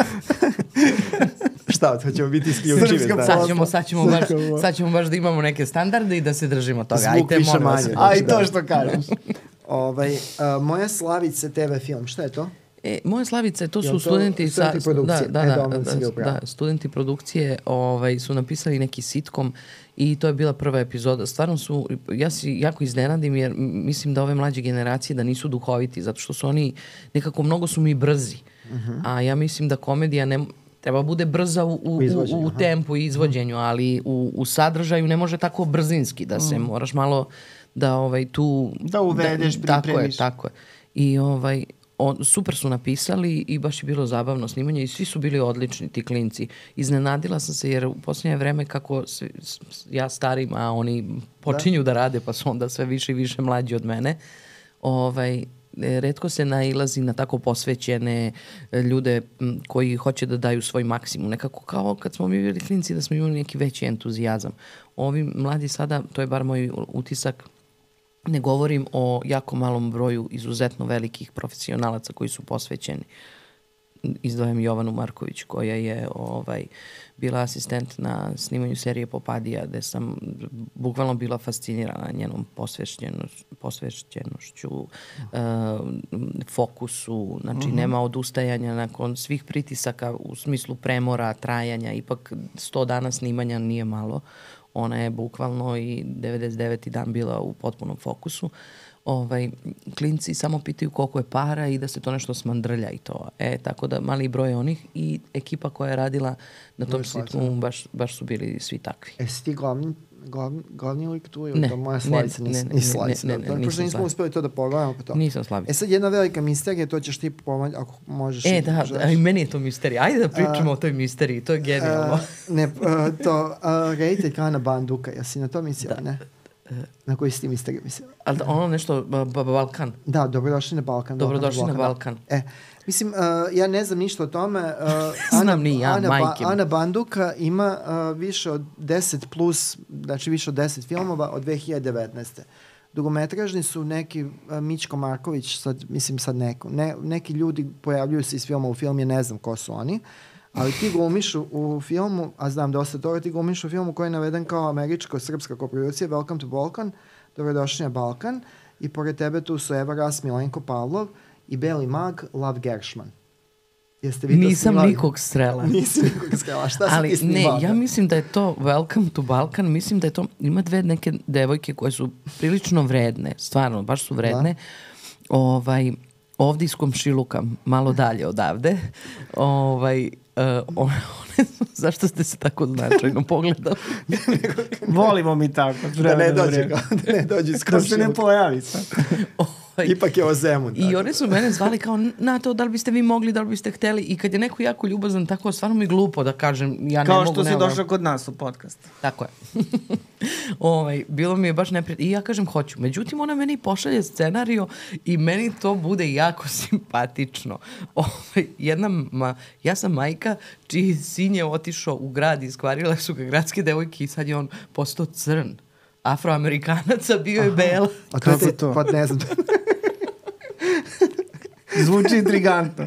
Šta, to ćemo biti isključivi. Sad ćemo, sad, ćemo baš, sad ćemo baš da imamo neke standarde i da se držimo toga. Zvuk Ajde, više manje. Aj, to što kažeš. ovaj, uh, Moja Slavice te ve film, šta je to? E, Moje Slavice, to su to studenti, studenti sa, produkcije. Da, da, e, da, da, da, da, studenti produkcije ovaj, su napisali neki sitcom i to je bila prva epizoda. Stvarno su, ja se jako iznenadim jer mislim da ove mlađe generacije da nisu duhoviti, zato što su oni nekako mnogo su mi brzi. Uh-huh. A ja mislim da komedija ne... Treba bude brza u, u, u, u tempu i izvođenju, ali u, u sadržaju ne može tako brzinski da se, mm. moraš malo da ovaj, tu... Da uvedeš, da, tako je, tako je. I ovaj, on, super su napisali i baš je bilo zabavno snimanje i svi su bili odlični ti klinci. Iznenadila sam se jer u posljednje vreme kako svi, ja starim, a oni počinju da. da rade pa su onda sve više i više mlađi od mene, ovaj... retko se nailazi na tako posvećene ljude koji hoće da daju svoj maksimum. Nekako kao kad smo mi bili klinci da smo imali neki veći entuzijazam. Ovi mladi sada, to je bar moj utisak, ne govorim o jako malom broju izuzetno velikih profesionalaca koji su posvećeni. izdvajam Jovanu Marković, koja je ovaj, bila asistent na snimanju serije Popadija, gde sam bukvalno bila fascinirana njenom posvećenoš, posvećenošću, uh, fokusu, znači uh-huh. nema odustajanja nakon svih pritisaka u smislu premora, trajanja, ipak sto dana snimanja nije malo. Ona je bukvalno i devedeset deveti dan bila u potpunom fokusu. Ovaj, klinci samo pitaju koliko je para i da se to nešto smandrlja i to. E, tako da mali broj onih i ekipa koja je radila na tom sitcomu baš, baš su bili svi takvi. E, si ti glavni, glavni, glavni lik tu ili ne, to moja slavica? Ne, nis, ne, nis ne, slavica, ne, ne, ne, pošto nismo uspeli to da pogledamo. Pa to. Nisam slavica. E sad jedna velika misterija, to ćeš ti pomoći ako možeš. E, da, da, i meni je to misterija. Ajde da pričamo a, o toj misteriji, to je genijalno. A, ne, a, to, a, reditelj Ana Banduka, jesi na to mislila, da. Ne? Na koji si ti misteriju mislila? Ali ono nešto, ba, ba, Balkan. Da, dobrodošli na Balkan. Dobrodošli na Balkan. E, mislim, uh, ja ne znam ništa o tome. Uh, znam Ana, ni ja, Ana, majke. Ana Banduka ima uh, više od deset plus, znači više od deset filmova od dve hiljade devetnaeste. Dugometražni su neki uh, Mičko Marković, sad, mislim sad neko, ne, neki ljudi pojavljuju se iz filma u film, ja ne znam ko su oni, ali ti glumiš u, u filmu, a znam dosta toga, ti glumiš u filmu koji je naveden kao američko-srpska koprodukcija, Welcome to Balkan, dobrodošli na Balkan, i pored tebe tu su Eva Ras, Milenko Pavlov i Beli mag, Lav Gershman. Jeste vi to Nisam snimali? nikog strela. Nisi nikog strela, šta ali, si ti snimala? Ne, ja mislim da je to Welcome to Balkan, mislim da je to, ima dve neke devojke koje su prilično vredne, stvarno, baš su vredne, da. ovaj, ovdje iz komšiluka, malo dalje odavde, ovaj, Uh, one, one, zašto ste se tako značajno pogledali? Volimo mi tako. Da ne dođe, da ne dođe iz komšiluka. Da se ne pojavi sad. Ipak je o Zemun. I one su mene zvali kao, na to, da li biste vi mogli, da li biste hteli. I kad je neko jako ljubazan, tako stvarno mi glupo da kažem, ja ne kao mogu. Kao što si došla kod nas u podcast. Tako je. ovaj, bilo mi je baš neprijatno. I ja kažem, hoću. Međutim, ona meni pošalje scenario i meni to bude jako simpatično. Ovaj, jedna ma, ja sam majka čiji sin je otišao u grad, iskvarile su ga gradske devojke i sad je on postao crn. Afroamerikanaca, bio je bela. A to je to? Pa ne znam. Zvuči intrigantno.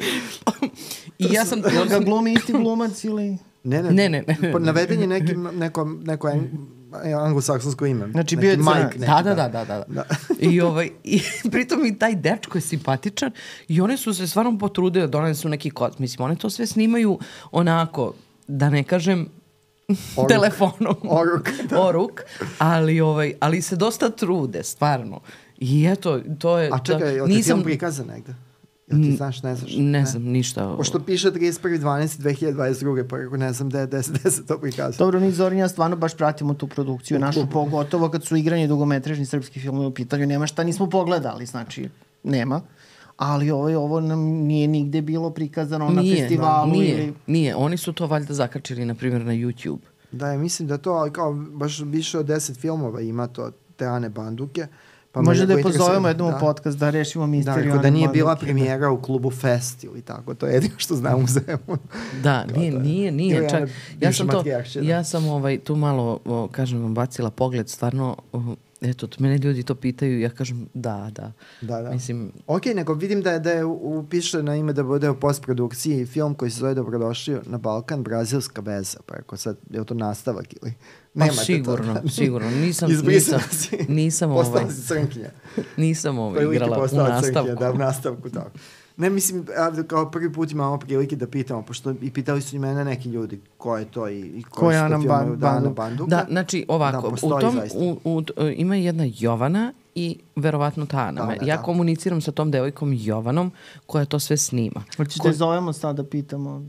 I ja sam... Jel ga glumi isti glumac ili... Ne, ne. ne, ne, ne. Naveden je neki, neko, neko anglosaksonsko ime. Znači bio je Mike. Da, da, da, da, da. da. I, ovaj, i pritom i taj dečko je simpatičan i one su se stvarno potrudile da one su neki kod. Mislim, one to sve snimaju onako, da ne kažem, Oruk. telefonom. Oruk. Da. Oruk. Ali, ovaj, ali se dosta trude, stvarno. I eto, to je... A čekaj, je li ti film prikazan negde? Jel ti znaš, ne znaš? Ne, ne znam ništa. Pošto piše trideset prvi decembar dve hiljade dvadeset druge pa ne znam da je deset to prikazano. Dobro, mi Zoran, ja stvarno baš pratimo tu produkciju našu, pogotovo kad su igrani dugometražni srpski filmovi u pitanju. Nema šta nismo pogledali, znači nema. Ali ovo, ovo nam nije nigde bilo prikazano nije, na festivalu. Nije, ili... nije. Oni su to valjda zakačili, na primjer, na YouTube. Da, ja mislim da to, ali kao baš više od deset filmova ima to te Ane Banduke. Pa može da je pozovemo jednom u podcast da rešimo misteriju. Da, da nije bila premijera u klubu Fest ili tako, to je jedino što znam u Zemunu. Da, nije, nije, nije. Čak, ja sam to, ja sam ovaj, tu malo, o, kažem vam, bacila pogled, stvarno, o, eto, mene ljudi to pitaju, ja kažem da, da. Da, da. Mislim... Ok, nego vidim da je, da je upiše na ime da bude u postprodukciji film koji se zove Dobrodošli na Balkan, Brazilska veza, pa ako sad, je to nastavak ili... Pa sigurno, to, sigurno. Nisam, nisam, nisam ovaj... Postala si crnkinja. Nisam ovaj igrala u nastavku. Da, u nastavku, tako. Ne, mislim, kao prvi put imamo prilike da pitamo, pošto i pitali su i mene neki ljudi ko je to i, i ko je to filmu Dana Banduka. Da, znači ovako, da, u tom, u, u, ima jedna Jovana i verovatno ta Ana. Da, ja da. komuniciram sa tom devojkom Jovanom koja to sve snima. Hoćete Ko... zovemo sad da pitamo?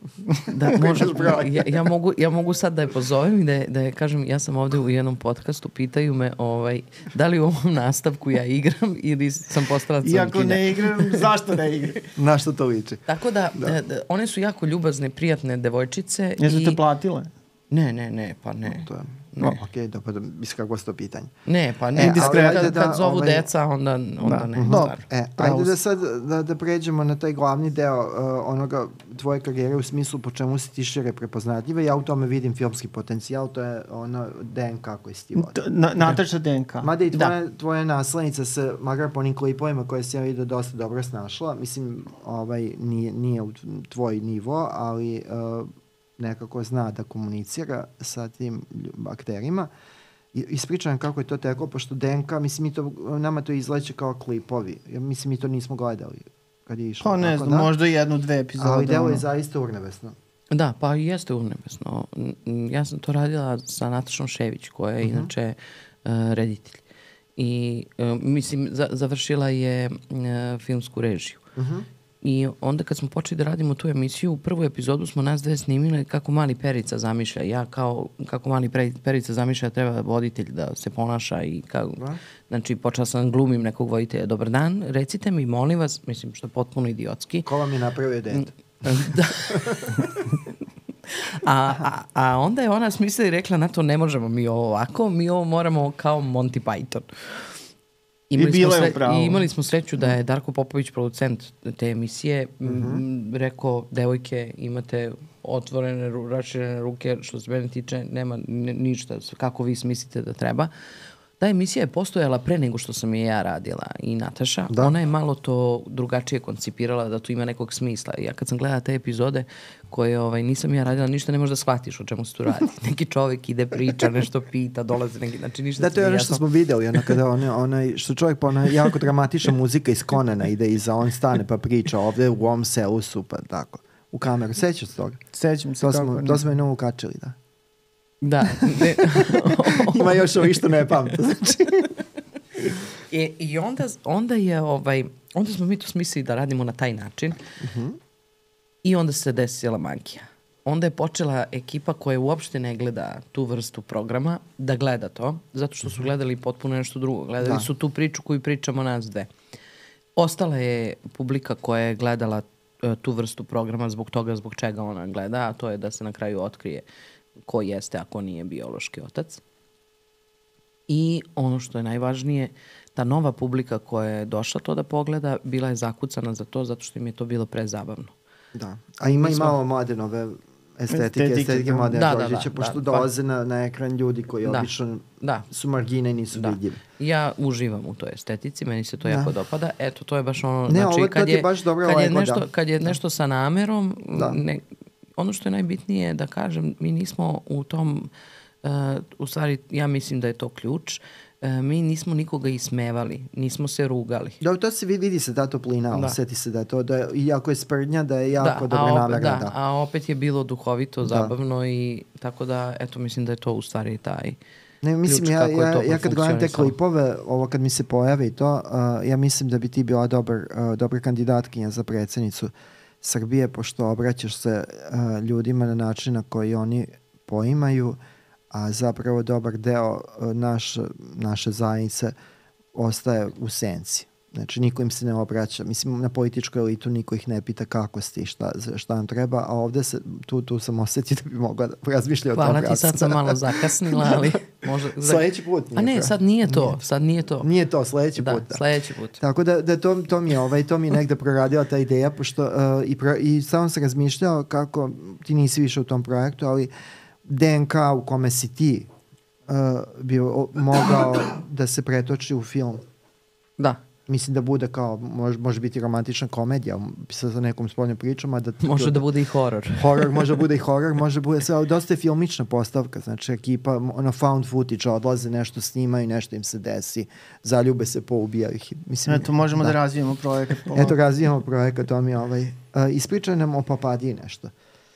Da, može, ja, ja, mogu, ja mogu sad da je pozovem i da je, da je kažem, ja sam ovde u jednom podcastu, pitaju me ovaj, da li u ovom nastavku ja igram ili sam postala crnkinja. Iako ne igram, zašto ne igram? Na što to liči? Tako da, da. da, one su jako ljubazne, prijatne devojčice. Jesu i... te platile? Ne, ne, ne, pa ne. To je, ne. no, okej, okay, dobro, mislim kako je to pitanje. Ne, pa ne, E, ali ali kad, da, kad zovu ovaj, deca, onda, onda da. ne. No, stvarno. E, ajde da sad da, da pređemo na taj glavni deo uh, onoga tvoje karijere u smislu po čemu si ti šire prepoznatljiva. Ja u tome vidim filmski potencijal, to je ono D N K koji si ti vodi. Na, Nataša D N K. Mada i tvoja, da. tvoja naslednica se, makar po onim klipovima koje si ja vidio, dosta dobro snašla. Mislim, ovaj, nije, nije u tvoj nivo, ali uh, nekako zna da komunicira sa tim akterima. Ispričam kako je to teklo, pošto D N K, mislim, mi to, nama to izleće kao klipovi. Ja, mislim, mi to nismo gledali kad je išlo. Pa ne znam, da? Možda jednu, dve epizode. Ali delo je ono. zaista urnebesno. Da, pa jeste urnebesno. Ja sam to radila sa Natašom Šević, koja je uh-huh. inače uh, reditelj. I, uh, mislim, za, završila je uh, filmsku režiju. Uh-huh. I onda kad smo počeli da radimo tu emisiju, u prvu epizodu smo nas dve snimili kako mali Perica zamišlja. Ja kao, kako mali Perica zamišlja treba voditelj da se ponaša i kao, da. Znači počela sam glumim nekog voditelja. Dobar dan, recite mi, molim vas, mislim što je potpuno idiotski. Ko vam je napravio dete? Da. a, a, a onda je ona smislila i rekla, na to ne možemo mi ovo ovako, mi ovo moramo kao Monty Python. Imali, I smo sre... I imali smo sreću da je Darko Popović, producent te emisije, uh-huh. m, rekao, devojke, imate otvorene, raširene ruke, što se mene tiče, nema ništa, kako vi smislite da treba. Ta emisija je postojala pre nego što sam je ja radila i Nataša. Da. Ona je malo to drugačije koncipirala, da tu ima nekog smisla. Ja kad sam gledala te epizode koje ovaj, nisam ja radila, ništa ne možeš da shvatiš o čemu se tu radi. Neki čovjek ide, priča, nešto pita, dolaze neki, znači ništa. Da, to je ono što smo videli, ono kada on, onaj, što čovjek pa ona jako dramatična muzika iz Conana ide iza, on stane pa priča ovde u ovom selu, super, tako. U kameru, sećaš se toga? Sećam se to kako. Smo, to smo je novo ukačili, da. Da. Ne. Ima još ovi što ne pamta, znači. I, i onda, onda je, ovaj, onda smo mi to smislili da radimo na taj način uh-huh. i onda se desila magija. Onda je počela ekipa koja uopšte ne gleda tu vrstu programa da gleda to, zato što su gledali potpuno nešto drugo. Gledali da. su tu priču koju pričamo nas dve. Ostala je publika koja je gledala uh, tu vrstu programa zbog toga zbog čega ona gleda, a to je da se na kraju otkrije ko jeste ako nije biološki otac. I ono što je najvažnije, ta nova publika koja je došla to da pogleda, bila je zakucana za to zato što im je to bilo prezabavno. Da. A ima i malo Mladenove estetike, estetike, estetike Mladena da, Đorđevića, da, da, pošto da, dolaze pa, na, na ekran ljudi koji da, obično da. su margine i nisu da. vidljivi. Ja uživam u toj estetici, meni se to da. jako dopada. Eto, to je baš ono... Ne, znači, ovo kad to je, je baš dobro kad, lego, je nešto, da. kad je nešto sa namerom, da. ne, ono što je najbitnije da kažem, mi nismo u tom, uh, u stvari ja mislim da je to ključ, uh, mi nismo nikoga ismevali, nismo se rugali. Da, to se vidi se ta toplina, da. osjeti se da je to, da je, iako je sprdnja, da je jako da, dobro namerna. Da, da, a opet je bilo duhovito, zabavno da. i tako da, eto, mislim da je to u stvari taj ne, mislim, ključ ja, kako ja, je to ja kad gledam te klipove, ovo kad mi se pojavi i to, uh, ja mislim da bi ti bila dobar, uh, dobra kandidatkinja za predsjednicu Srbije, pošto obraćaš se uh, ljudima na način na koji oni poimaju, a zapravo dobar deo uh, naš, naše zajednice ostaje u senci. Znači, niko im se ne obraća. Mislim, na političku elitu niko ih ne pita kako ste i šta, šta nam treba, a ovde se, tu, tu sam osjetio da bi mogla da razmišlja o tom. Hvala ti, sad sam malo zakasnila, ali... možda... Sledeći put nije. A ne, sad nije to, nije. sad nije to. Nije to, sledeći da, put. Da, sledeći put. Tako da, da to, to mi je, ovaj, to mi je negde proradila ta ideja, pošto uh, i, pro, i samo sam razmišljao kako, ti nisi više u tom projektu, ali D N K u kome si ti uh, bi o, mogao da se pretoči u film. Da. Mislim da bude kao, može, može biti romantična komedija sa, sa nekom spoljnom pričom. A da, može da, da bude i horor. Horor, može da bude i horor, može da bude sve, ali dosta je filmična postavka, znači ekipa, ono found footage, odlaze, nešto snimaju, nešto im se desi, zaljube se, poubijaju ih. Mislim, Eto, možemo da, da razvijemo projekat. Eto, razvijemo projekat, to mi je ovaj, uh, ispričaj nam o Papadiji nešto.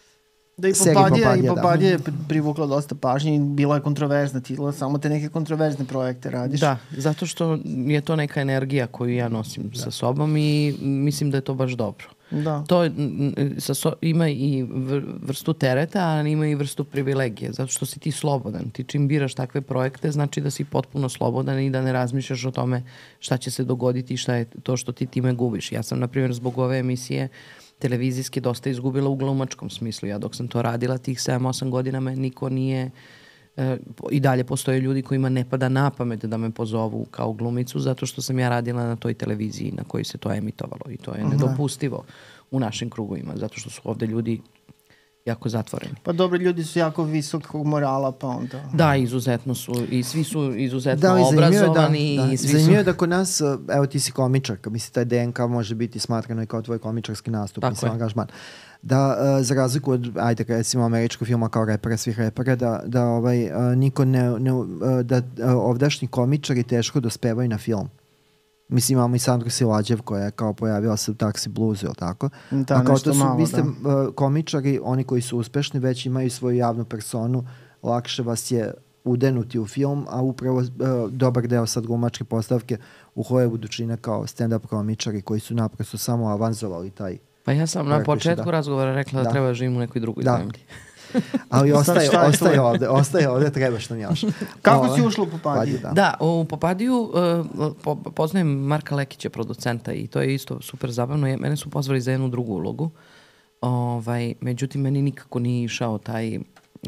Da i Papadija, i Papadija je privukla dosta pažnje i bila je kontroverzna titula, samo te neke kontroverzne projekte radiš. Da, zato što je to neka energija koju ja nosim da. sa sobom i mislim da je to baš dobro. Da. To sa so, ima i vrstu tereta, ali ima i vrstu privilegije, zato što si ti slobodan. Ti čim biraš takve projekte, znači da si potpuno slobodan i da ne razmišljaš o tome šta će se dogoditi i šta je to što ti time gubiš. Ja sam, na primjer, zbog ove emisije televizijski dosta izgubila u glumačkom smislu. Ja dok sam to radila tih sedam osam godina me niko nije... E, i dalje postoje ljudi kojima ne pada na pamet da me pozovu kao glumicu zato što sam ja radila na toj televiziji na kojoj se to emitovalo i to je nedopustivo u našim krugovima zato što su ovde ljudi jako zatvoreni. Pa dobri ljudi su jako visokog morala, pa onda... Da, izuzetno su i svi su izuzetno da, obrazovani. Da, da. I svi zanimljivo je su... da kod nas, evo ti si komičarka, mislim taj D N K može biti smatrano i kao tvoj komičarski nastup, tako mislim, je. angažman. Da, uh, za razliku od, ajde, recimo, američkog filma kao repera, svih repera, da, da ovaj, uh, niko ne, ne uh, da uh, ovdašnji komičari teško dospevaju na film. Mislim, imamo i Sandru Silađev koja je kao pojavila se u Taxi Bluesu, ili tako? Da, a kao to su, malo, vi ste da. uh, komičari, oni koji su uspešni, već imaju svoju javnu personu, lakše vas je udenuti u film, a upravo uh, dobar deo sad glumačke postavke u Hollywoodu čine kao stand-up komičari koji su naprosto samo avanzovali taj. Pa ja sam na početku da. razgovora rekla da, da treba živim u nekoj drugoj da. zemlji. Ali ostaje, ostaje ovde, ostaje ovde, treba što mi još. Kako o, si ušla u Popadiju? Da. da, u Popadiju uh, po, poznajem Marka Lekića, producenta i to je isto super zabavno. Je, mene su pozvali za jednu drugu ulogu. Ovaj, međutim, meni nikako nije išao taj... Uh,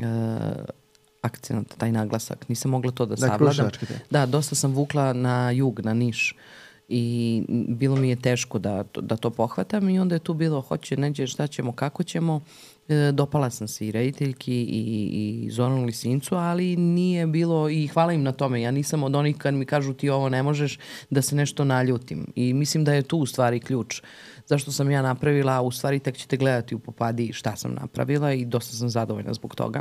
akcent, taj naglasak. Nisam mogla to da, da savladam. Da, dosta sam vukla na jug, na Niš. I bilo mi je teško da, da to pohvatam i onda je tu bilo hoće, neđe, šta ćemo, kako ćemo. E, dopala sam se i rediteljki i, i Zoranu Lisincu, ali nije bilo, i hvala im na tome, ja nisam od onih kad mi kažu ti ovo ne možeš, da se nešto naljutim. I mislim da je tu u stvari ključ. Zašto sam ja napravila, a u stvari tek ćete gledati u Popadiji šta sam napravila i dosta sam zadovoljna zbog toga.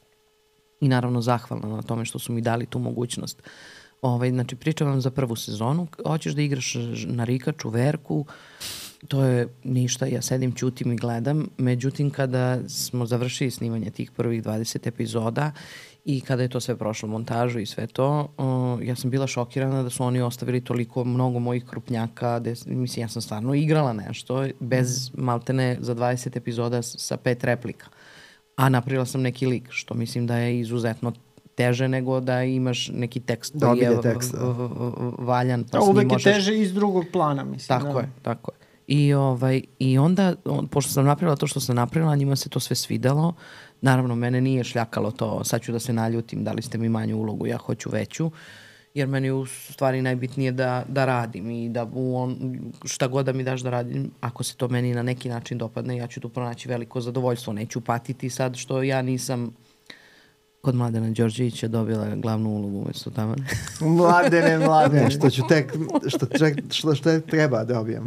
I naravno zahvalna na tome što su mi dali tu mogućnost. Ovaj, znači, pričam vam za prvu sezonu. Hoćeš da igraš narikaču, Verku, to je ništa, ja sedim, ćutim i gledam. Međutim, kada smo završili snimanje tih prvih dvadeset epizoda i kada je to sve prošlo montažu i sve to, uh, ja sam bila šokirana da su oni ostavili toliko mnogo mojih krupnjaka. Des, mislim, ja sam stvarno igrala nešto bez maltene za dvadeset epizoda sa pet replika. A napravila sam neki lik, što mislim da je izuzetno teže nego da imaš neki tekst koji je tekst, valjan. Pa uvek možeš... je teže iz drugog plana, mislim. Tako da. je, tako je. I, ovaj, i onda, on, pošto sam napravila to što sam napravila, njima se to sve svidelo. Naravno, mene nije šljakalo to, sad ću da se naljutim, dali ste mi manju ulogu, ja hoću veću. Jer meni u stvari najbitnije da, da radim i da u on, šta god da mi daš da radim, ako se to meni na neki način dopadne, ja ću tu pronaći veliko zadovoljstvo. Neću patiti sad što ja nisam kod Mladena Đorđevića dobila glavnu ulogu umesto Tamane. Mladene, Mladene. što ću tek, što, ček, što, što treba da dobijem.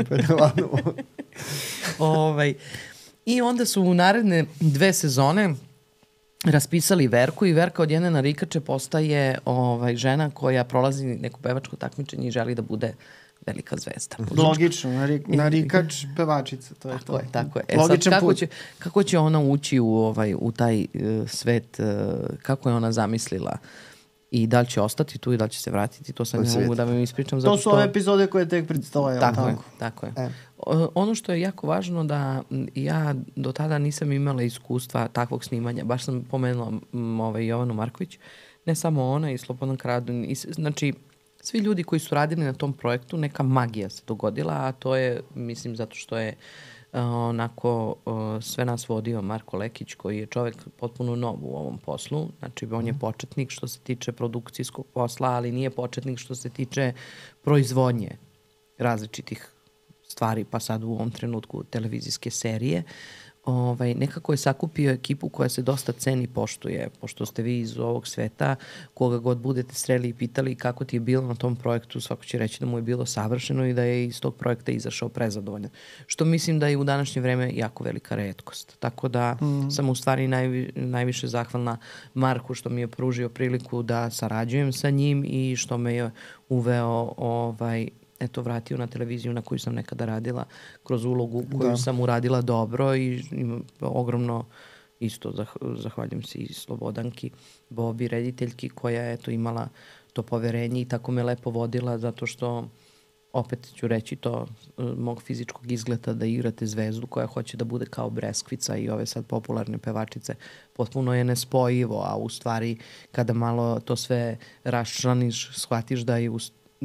ovaj, I onda su u naredne dve sezone raspisali Verku i Verka od jedne narikače postaje ovaj, žena koja prolazi neko pevačko takmičenje i želi da bude velika zvezda. Logično, narik, narikač, pevačica, to je tako to. Je, tako je. E, sad, kako, će, kako će ona ući u, ovaj, u taj uh, svet, uh, kako je ona zamislila i da li će ostati tu i da li će se vratiti, to sad ne mogu da vam ispričam. To su što... ove epizode koje tek predstavljaju. Tako, tako je, tako je. E. O, ono što je jako važno da ja do tada nisam imala iskustva takvog snimanja, baš sam pomenula m, ovaj, Jovanu Marković, ne samo ona i Slobodan Kradun, i, znači svi ljudi koji su radili na tom projektu, neka magija se dogodila, a to je, mislim, zato što je uh, onako uh, sve nas vodio Marko Lekić, koji je čovek potpuno nov u ovom poslu. Znači, on je početnik što se tiče produkcijskog posla, ali nije početnik što se tiče proizvodnje različitih stvari, pa sad u ovom trenutku televizijske serije. Ovaj, nekako je sakupio ekipu koja se dosta ceni poštuje, pošto ste vi iz ovog sveta, koga god budete sreli i pitali kako ti je bilo na tom projektu, svako će reći da mu je bilo savršeno i da je iz tog projekta izašao prezadovoljan. Što mislim da je u današnje vreme jako velika retkost. Tako da mm. sam u stvari najvi, najviše zahvalna Marku što mi je pružio priliku da sarađujem sa njim i što me je uveo ovaj, eto, vratio na televiziju na koju sam nekada radila kroz ulogu koju da. sam uradila dobro i ima ogromno isto zah, zahvaljujem se i Slobodanki, Bobi, rediteljki koja je eto imala to poverenje i tako me lepo vodila zato što opet ću reći to mog fizičkog izgleda da igrate zvezdu koja hoće da bude kao Breskvica i ove sad popularne pevačice. Potpuno je nespojivo, a u stvari kada malo to sve raščlaniš, shvatiš da je u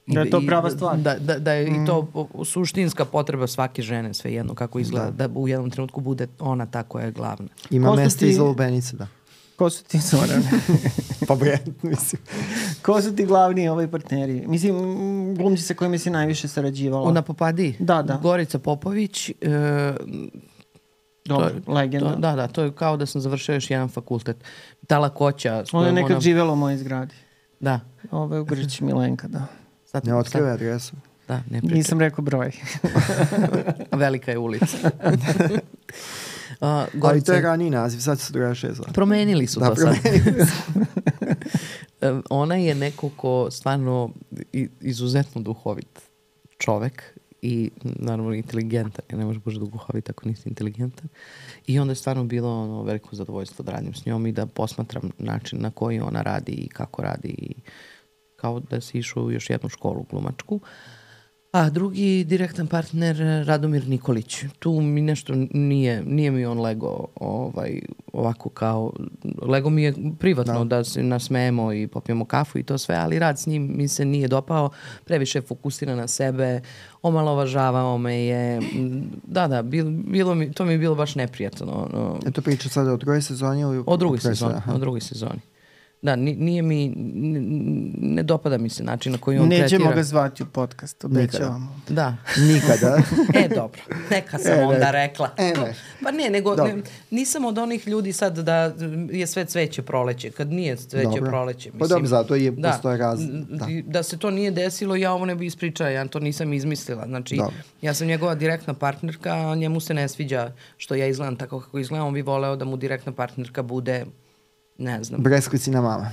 Da je to prava stvar. Da, da, da je mm. i to suštinska potreba svake žene, svejedno kako izgleda, da. da u jednom trenutku bude ona ta koja je glavna. Ima Ko su mesta ti- i za lubenice, da. Ko su ti, Zoran? Pa Brent, mislim. Ko su ti glavni ovaj partneri? Mislim, glumci sa kojima si najviše sarađivala. Ona Popadi? Da, da. Gorica Popović. E, Dobro, to, legenda. to, da, da, to je kao da sam završio još jedan fakultet. Ta lakoća. s Ona je kojom nekad živjela u mojoj zgradi. Da. Ovo je u Grčić Milenka, da. Sad, Ne otkriva sad- adresu. Da, ne pričam. Nisam rekao broj. Velika je ulica. uh, Ali Gorica to je raniji naziv, sad se drugačije zove. Promenili su Da, to sad. promenili Um, Ona je neko ko stvarno i- izuzetno duhovit čovek i naravno inteligentan. Ja ne možeš baš duhovit ako nisi inteligentan. I onda je stvarno bilo ono, veliko zadovoljstvo da radim s njom i da posmatram način na koji ona radi i kako radi. I kao da si išao u još jednu školu glumačku. A drugi direktan partner Radomir Nikolić. Tu mi nešto nije, nije mi on lego ovaj, ovako kao, lego mi je privatno da, da se nasmejemo i popijemo kafu i to sve, ali rad s njim mi se nije dopao, previše fokusira na sebe, omalovažavao me je, da, da, bil, bilo mi, to mi je bilo baš neprijatno. No, Eto priča sada o drugoj sezoni ili... o drugoj trećoj? sezoni, Aha. o drugoj sezoni. Da, ni- nije mi, n- ne dopada mi se način na koji on Nećemo tretira. ga zvati u podcast, obećavamo. Da. Nikada. E, dobro. Neka sam E, ne. onda rekla. E, ne. Pa ne, nego Dobro. ne, nisam od onih ljudi sad da je sve cveće proleće. Kad nije cveće Dobro. proleće. Pa dobro, zato je da, postoje raz... n- Da. i da se to nije desilo, ja ovo ne bi ispričala. Ja to nisam izmislila. Znači, Dobro. ja sam njegova direktna partnerka, a njemu se ne sviđa što ja izgledam tako kako izgledam. On bi voleo da mu direktna partnerka bude, ne znam. Breskvicina mama.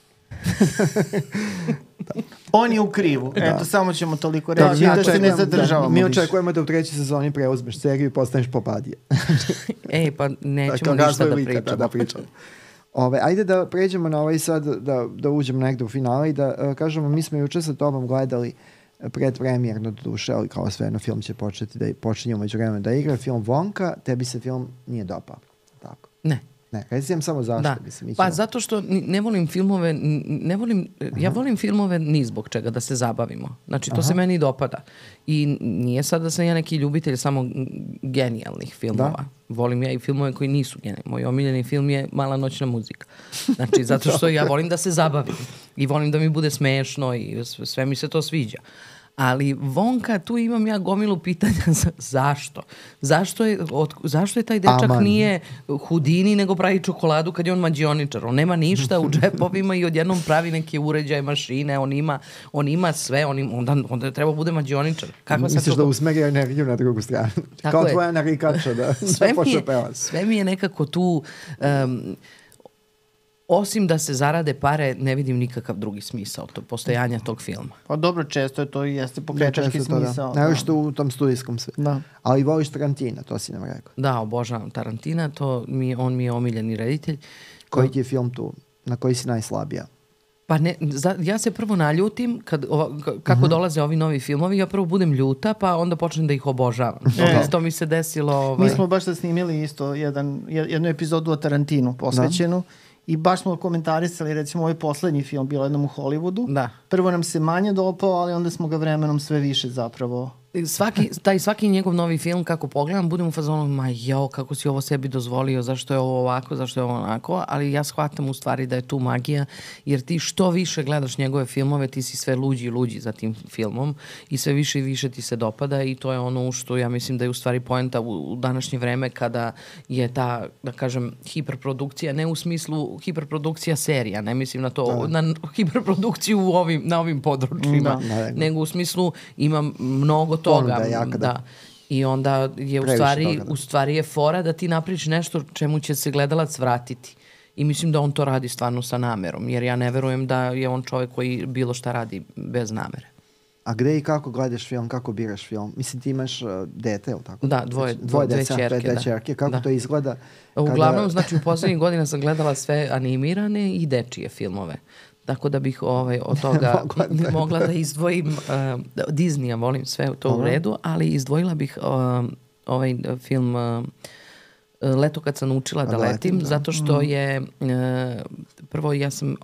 On je u krivu. Eto, samo ćemo toliko Da, reći, mi da se ne očekujemo- zadržavamo Mi više. očekujemo da u trećoj sezoni preuzmeš seriju i postaneš Popadi. Ej, pa nećemo Kao ništa razvoj da lika, pričamo. Da, da pričamo. Ove, ajde da pređemo na ovaj sad, da, da uđemo negde u finale i da uh, kažemo, mi smo juče sa tobom gledali uh, predpremijerno do duše, ali kao sve jedno film će početi da počinje umeđu vremena da igra, film Wonka, tebi se film nije dopao. Tako. Ne. Ne, reci nam samo zašto. Da. Mislim, mi Pa ćemo- zato što ni- ne volim filmove, n- ne volim, ja volim filmove ni zbog čega, da se zabavimo. Znači, to se meni dopada. I nije sad da sam ja neki ljubitelj samo genijalnih filmova. Da. Volim ja i filmove koji nisu genijalni. Moj omiljeni film je Mala noćna muzika. Znači, zato što ja volim da se zabavim. I volim da mi bude smešno i sve, sve mi se to sviđa. Ali Wonka, tu imam ja gomilu pitanja za, zašto? Zašto je, od, zašto je taj dečak Aman. nije Houdini nego pravi čokoladu kad je on mađioničar? On nema ništa u džepovima i odjednom pravi neke uređaje, mašine, on ima, on ima sve, on ima, onda, onda treba bude mađioničar. Kakva sad Misliš to- da usmeri energiju na drugu stranu. Tako Kao je. tvoja narikača da, sve, da mi počne je, pevati. sve mi je nekako tu... Um, osim da se zarade pare, ne vidim nikakav drugi smisao to, postojanja tog filma. Pa dobro, često je to i jeste Ne, pokretački često to, da. smisao. Naravno u tom studijskom svijetu. Da. Ali voliš Tarantina, to si nam rekao. Da, obožavam Tarantina, to mi, on mi je omiljeni reditelj. Koji ti je film tu? Na koji si najslabija? Pa ne, za, ja se prvo naljutim kad, ova, k- kako dolaze ovi novi filmovi, ja prvo budem ljuta, pa onda počnem da ih obožavam. To, E. mi- to mi se desilo... Ovaj, Mi smo baš sad snimili isto jedan, jed- jednu epizodu o Tarantinu posvećenu i baš smo komentarisali recimo ovaj poslednji film, bilo jednom u Hollywoodu. Da. Prvo nam se manje dopao, ali onda smo ga vremenom sve više zapravo... Svaki, taj svaki njegov novi film, kako pogledam, budem u fazonu, ma jao, kako si ovo sebi dozvolio, zašto je ovo ovako, zašto je ovo onako, ali ja shvatam u stvari da je tu magija, jer ti što više gledaš njegove filmove, ti si sve luđi i luđi za tim filmom i sve više i više ti se dopada i to je ono u što ja mislim da je u stvari poenta u, u današnje vreme kada je ta, da kažem, hiperprodukcija, ne u smislu hiperprodukcija serija, ne mislim na to, na hiperprodukciju u ovim, na ovim područjima, Da, naravno. nego u smislu imam mnogo Ponuda toga. je jaka, da. da. I onda je u Previše stvari, toga, da. u stvari je fora da ti naprič nešto čemu će se gledalac vratiti. I mislim da on to radi stvarno sa namerom, jer ja ne verujem da je on čovjek koji bilo šta radi bez namere. A gde i kako gledaš film, kako biraš film? Mislim, ti imaš uh, dete, ili tako? Da, dvoje- dvoje dve deca, ćerke, dve da. ćerke. Kako Da. to izgleda? Uglavnom, znači u poslednjih godina sam gledala sve animirane i dečije filmove. Tako da bih ovaj, od toga Mogla da- mogla da izdvojim uh, Disneya, volim sve to u Dobro. redu, ali izdvojila bih uh, ovaj film uh, Leto kad sam učila da Da letim, letim, da. zato što je uh, prvo ja sam o,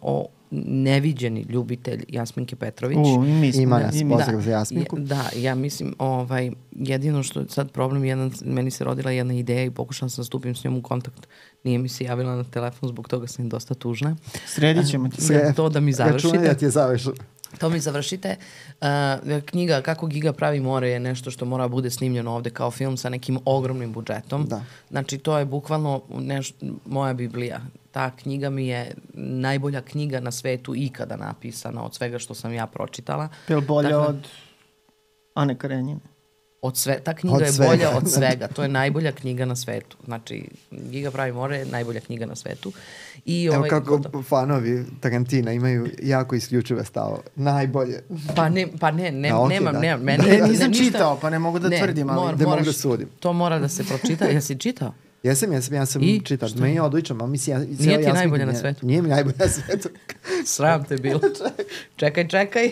neviđeni ljubitelj Jasminke Petrović. U, i mi smo. Ima da, nas i mi. pozdrav za Jasminku. Ja, da, ja mislim, ovaj, jedino što je sad problem, jedan, meni se rodila jedna ideja i pokušala sam da stupim s njom u kontakt. Nije mi se javila na telefon, zbog toga sam dosta tužna. Sredit ćemo ti. Sve, to da mi završite. Računaj da ti je završeno. To mi završite. Uh, knjiga Kako Giga pravi more je nešto što mora bude snimljeno ovde kao film sa nekim ogromnim budžetom. Da. Znači, to je bukvalno neš, moja Biblija. Ta knjiga mi je najbolja knjiga na svetu ikada napisana od svega što sam ja pročitala. Je li bolje Dakle, od Ane Karenjine? Od sve, ta knjiga Od je svega. bolja od svega. To je najbolja knjiga na svetu. Znači, Giga pravi more je najbolja knjiga na svetu. I Evo ovaj, kako gotovo. fanovi Tarantina imaju jako isključive stavo. Najbolje. Pa ne, pa ne, ne, Da, okej, nemam, da. nemam. Meni, Ne, nisam ništa- čitao, pa ne mogu da tvrdim, ali- mora- Da mogu moraš- da sudim. To mora da se pročita. Jesi čitao? Jesam, jesam, ja sam I? čitao. Šta Meni je? je odličan, ali mislim, ja, Nije cijela ti Jasminka najbolje na nije- svetu? Nije mi najbolje na svetu. Sram te bilo. Čekaj, čekaj.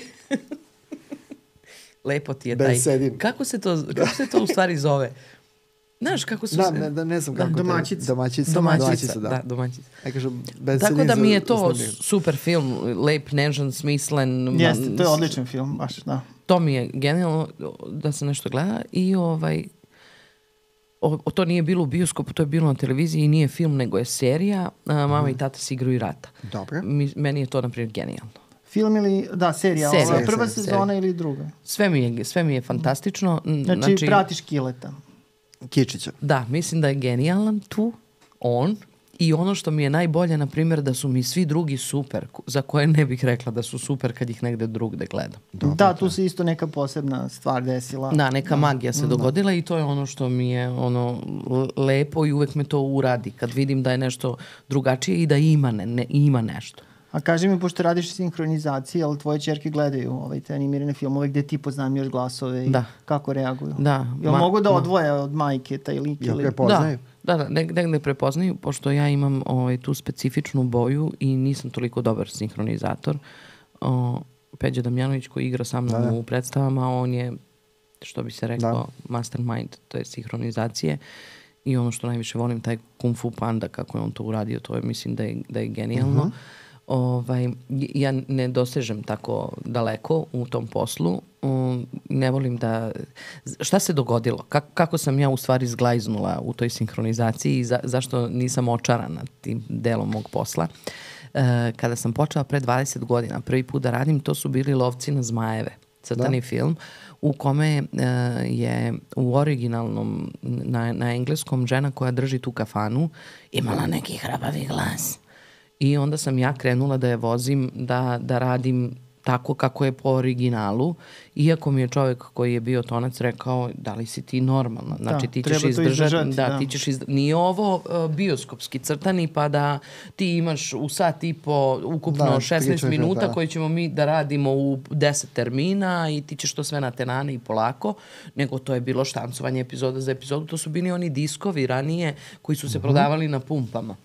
Lepo ti je Da taj. sedim. Kako se to, kako se to u stvari zove? Znaš kako su Da, se... ne, da, ne znam Da, kako to je. domaćica. Domaćica. Domaćica, da. da, domaćica. Ja kažem, bez Tako sedim da za mi je to uslovljenje. super film, lep, nežan, smislen. Jeste, to je s- odličan film, baš, da. To mi je genijalno da se nešto gleda i ovaj o, o, to nije bilo u bioskopu, to je bilo na televiziji i nije film, nego je serija. A, mama i tata se igraju rata. Dobro. Mi, meni je to, na primjer, genijalno. Film ili, da, serija, Serija, ova, prva serija, sezona ili druga. Sve mi je, sve mi je fantastično. N- Znači, znači pratiš Kileta. Kičića. Da, mislim da je genijalan tu, on. I ono što mi je najbolje, na primjer, da su mi svi drugi super, ku- za koje ne bih rekla da su super kad ih negde drugde gledam. Da, tu se isto neka posebna stvar desila. Da, neka magija se dogodila i to je ono što mi je ono l- lepo i uvek me to uradi kad vidim da je nešto drugačije i da ima, ne, ne, ima nešto. A kaži mi, pošto radiš sinhronizaciji, ali tvoje ćerke gledaju ovaj, te animirane filmove gde ti poznamljaš glasove i Da. kako reaguju? Da. Jel ma- mogu da ma- odvoje od majke taj lik? Jel Ili... prepoznaju? Da, da, da, negde, negde prepoznaju, pošto ja imam ovaj, tu specifičnu boju i nisam toliko dobar sinhronizator. O, Peđa Damjanović koji igra sa mnom Da, da. u predstavama, on je, što bi se rekao, Da. mastermind, to je sinhronizacije. I ono što najviše volim, taj Kung Fu Panda, kako je on to uradio, to je, mislim da je, da je genijalno. Mhm. Ovaj, ja ne dosežem tako daleko u tom poslu. Um, ne volim da... Šta se dogodilo? Kako, kako sam ja u stvari zglajznula u toj sinhronizaciji i za, zašto nisam očarana tim delom mog posla? E, kada sam počela pre dvadeset godina, prvi put da radim, to su bili Lovci na zmajeve. Crtani Da. film u kome e, je u originalnom na, na engleskom žena koja drži tu kafanu imala neki hrabavi glas. I onda sam ja krenula da je vozim, da, da radim tako kako je po originalu, iako mi je čovjek koji je bio tonac rekao da li si ti normalna, znači Da, ti treba ćeš to izdržati, izdržati, da, da. ti ćeš izdržati, nije ovo uh, bioskopski crtani pa da ti imaš u sat i po ukupno Da, šesnaest pričaju, minuta da. koji ćemo mi da radimo u deset termina i ti ćeš to sve na tenane i polako, nego to je bilo štancovanje epizoda za epizodu, to su bili oni diskovi ranije koji su se prodavali na pumpama.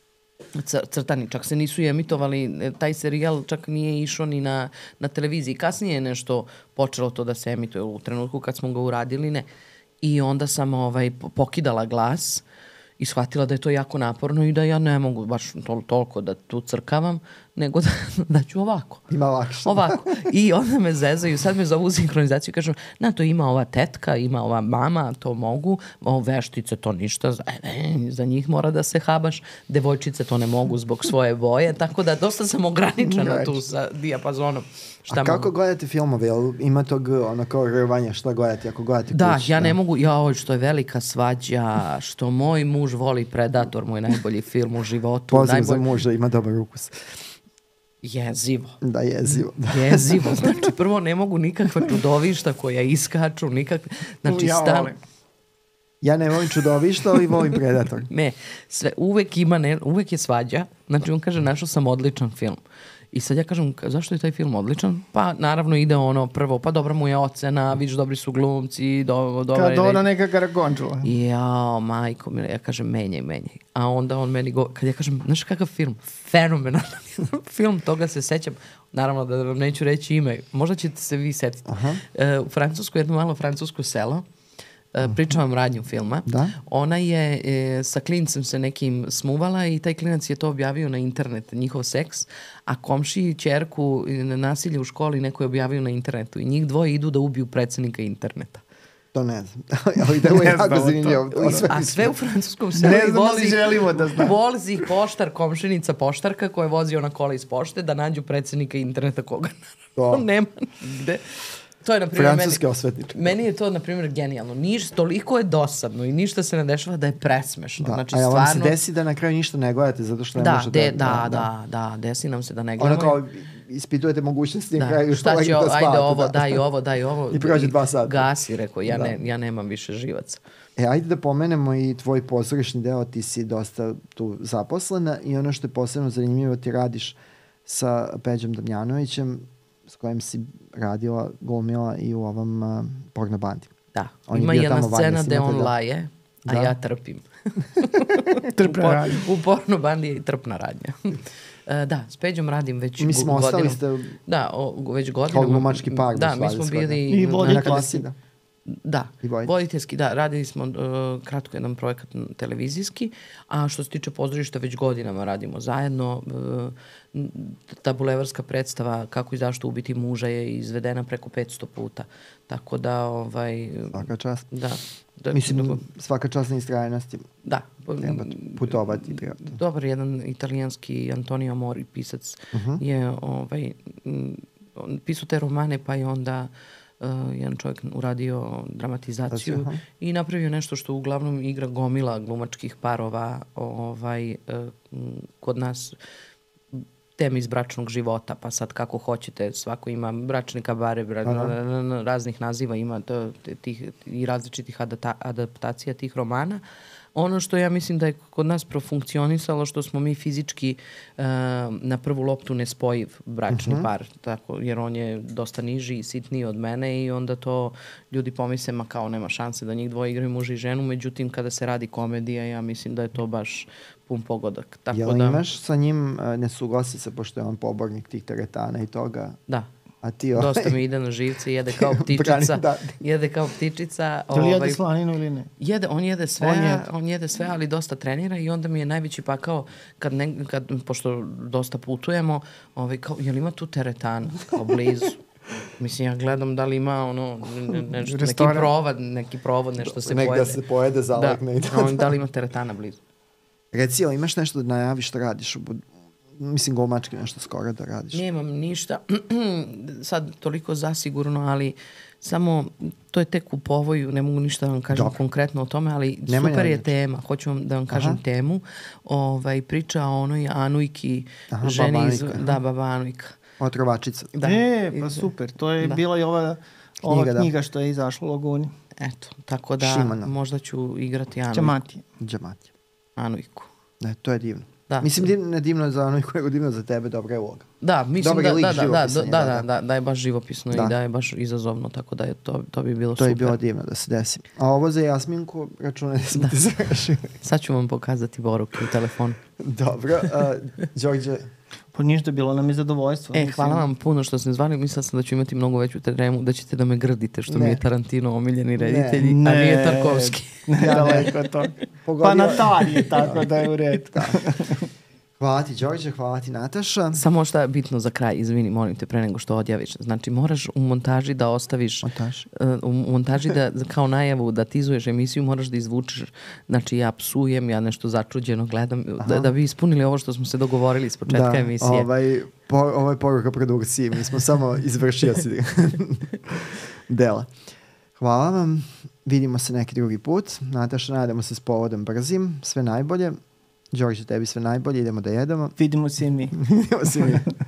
Cr- crtani, čak se nisu i emitovali, e, taj serijal čak nije išao ni na, na televiziji. Kasnije je nešto počelo to da se emituje u trenutku kad smo ga uradili, ne. I onda sam ovaj, po- pokidala glas i shvatila da je to jako naporno i da ja ne mogu baš tol- toliko da tu crkavam, nego da, da ću ovako. Ima lakše. Ovako. I onda me zezaju, sad me zovu u sinhronizaciju i kažu, na to ima ova tetka, ima ova mama, to mogu, o, veštice to ništa, za, e, za njih mora da se habaš, devojčice to ne mogu zbog svoje boje, tako da dosta sam ograničena tu sa dijapazonom. Šta A kako mogu? gledate filmove? Jel ima tog ono kao rvanja šta gledate ako gledate Da, kući? ja ne mogu, ja ovo što je velika svađa, što moj muž voli Predator, moj najbolji film u životu. Pozdrav za najbolji... muža, ima dobar ukus. Jezivo. Da, jezivo. Jezivo. Znači, prvo ne mogu nikakva čudovišta koja iskaču, nikakve... Znači, Ja stan... volim. Ja ne volim čudovišta, ali volim Predator. Ne, sve, uvek ima, ne, uvek je svađa. Znači, on kaže, našao sam odličan film. I sad ja kažem, ka- zašto je taj film odličan? Pa, naravno, ide ono prvo, pa dobra mu je ocena, vidiš, dobri su glumci, do, dobar Kad je... ona neka karakončula. Jao, majko, mi, ja kažem, menjaj, menjaj. A onda on meni go, kad ja kažem, znaš kakav film? Fenomenalan film, toga se sećam. Naravno da vam neću reći ime, možda ćete se vi setiti. Aha. E, u Francusku, jedno malo francusko selo, Uh, pričam vam radnju filma. Da? Ona je e, sa klincem se nekim smuvala i taj klinac je to objavio na internet, njihov seks, a komšiji ćerku nasilje u školi neko je objavio na internetu i njih dvoje idu da ubiju predsjednika interneta. To ne znam. Ali da je jako zanimljivo. A sve u francuskom selu Ne i znam, vozi, ali želimo da znam. vozi ih poštar, komšinica poštarka koja je vozio na kola iz pošte da nađu predsjednika interneta koga naravno nema nigde. To je, na primjer, francuski meni, osvetnički. meni je to, na primjer, genijalno. Niš, toliko je dosadno i ništa se ne dešava da je presmešno. Da. Znači, a ja vam stvarno... se desi da na kraju ništa ne gledate zato što ne da, možete de, da... da, da, da, desi nam se da ne gledamo. Ono kao ispitujete mogućnosti na Da, kraju šta će, da ajde spavate, ovo, da. daj ovo, daj ovo. I prođe dva sata. Gasi, rekao, ja, Da. ne, ja nemam više živaca. E, ajde da pomenemo i tvoj pozorišni deo, ti si dosta tu zaposlena i ono što je posebno zanimljivo, ti radiš sa Peđom Damjanovićem, s kojim si radila, glumila i u ovom uh, porno bandi. Da, On je ima bio jedna tamo vanje, scena gde snimate, on da. laje, a Da. ja trpim. Trpna u, por, radnja. u porno bandi je i trpna radnja. E, da, s Peđom radim već Mislim, go- ostali godinu. ste Da, o, već godinama. kao glumački par. Da, u mi stvari, smo sve, da. bili... I na- voditelj. Na klasi, da. Da, I voditelj. voditeljski, da, radili smo uh, kratko jedan projekat televizijski, a što se tiče pozorišta već godinama radimo zajedno. Uh, ta bulevarska predstava Kako i zašto ubiti muža je izvedena preko petsto puta. Tako da, ovaj... Svaka čast. Da. da Mislim, svaka čast na istrajanosti. da. Treba putovati. Dobar jedan italijanski Antonio Mori, pisac, Uh-huh. je ovaj, m, on pisao te romane, pa je onda uh, jedan čovjek uradio dramatizaciju Aha. i napravio nešto što uglavnom igra gomila glumačkih parova ovaj, uh, m, kod nas teme iz bračnog života, pa sad kako hoćete, svako ima bračni kabare, bra, Aha. raznih naziva ima to, tih, i različitih adata, adaptacija tih romana. Ono što ja mislim da je kod nas profunkcionisalo, što smo mi fizički uh, na prvu loptu nespojiv bračni Mhm. par, tako, jer on je dosta niži i sitniji od mene i onda to ljudi pomisle, ma kao nema šanse da njih dvoje igraju muž i ženu, međutim kada se radi komedija, ja mislim da je to baš pun pogodak. Tako Jel da, imaš sa njim uh, nesuglasice, pošto je on pobornik tih teretana i toga? Da. A ti ovaj... Dosta mi ide na živce, jede kao ptičica. Brani, da. Jede kao ptičica. Da li jede ovaj, slaninu ili ne? Jede, on jede sve, On on jede. jede. on jede sve, ali dosta trenira i onda mi je najveći pakao kad, ne, kad pošto dosta putujemo, ovaj, kao, jel ima tu teretana kao blizu? Mislim, ja gledam da li ima ono, ne, ne, nešto, neki Restoran. provod, neki provod, nešto se Nek pojede. da se pojede, zalekne da, i to. a on, da li ima teretana blizu? Reci, jel imaš nešto da najaviš što radiš? U bud... Mislim, glumački nešto skoro da radiš. Nemam ništa, sad toliko zasigurno, ali samo to je tek u povoju, ne mogu ništa da vam kažem Dobro. konkretno o tome, ali Nema super je najveće. tema, hoću vam da vam kažem Aha. temu, ovaj, priča o onoj Anujki, Aha, ženi baba iz... Anujka, aha. Da, baba Anujka. Otrovačica. Da. E, pa Iz- super. To je Da. bila i ova, ova Knjiga, da. knjiga što je izašla u Laguni. Eto, tako da Šimana. možda ću igrati Anujku. Čamati. Džamati. Anujku. Ne, to je divno. Da. Mislim, div, ne divno za ono nego divno za tebe, dobra je uloga. Da, mislim Dobar da, je lik da, da, da, živopisan je, da, da, da, da. da, da je baš živopisno Da. i da je baš izazovno, tako da je to, to bi bilo To super. je bilo divno da se desi. A ovo za Jasminku, računaj da smo ti završili. Sad ću vam pokazati poruke u telefonu. Dobro. Uh, Đorđe, Pa ništa, bilo nam je zadovoljstvo. E, mislim. hvala vam puno što ste zvali. Mislila sam da ću imati mnogo veću tremu, da ćete da me grdite, što Ne. mi je Tarantino omiljeni reditelj, Ne. a nije Tarkovski. Ne, Ja daleko od toga. pogodio- Pa Natalije, tako da je u redu. hvala ti Đorđe, hvala ti Nataša. Samo šta je bitno za kraj, izvini, molim te, pre nego što odjaviš. Znači, moraš u montaži da ostaviš, Montaž. uh, u montaži da, kao najavu da tizuješ emisiju, moraš da izvučeš, znači ja psujem, ja nešto začuđeno gledam, da, da bi ispunili ovo što smo se dogovorili s početka Da, emisije. ovaj, po, ovo je poruka produkciji, mi smo samo izvršioci dela. Hvala vam, vidimo se neki drugi put. Nataša, nadamo se s povodom brzim, sve najbolje. Đorđe, tebi sve najbolje, idemo da jedemo. Vidimo se i mi. Vidimo se mi.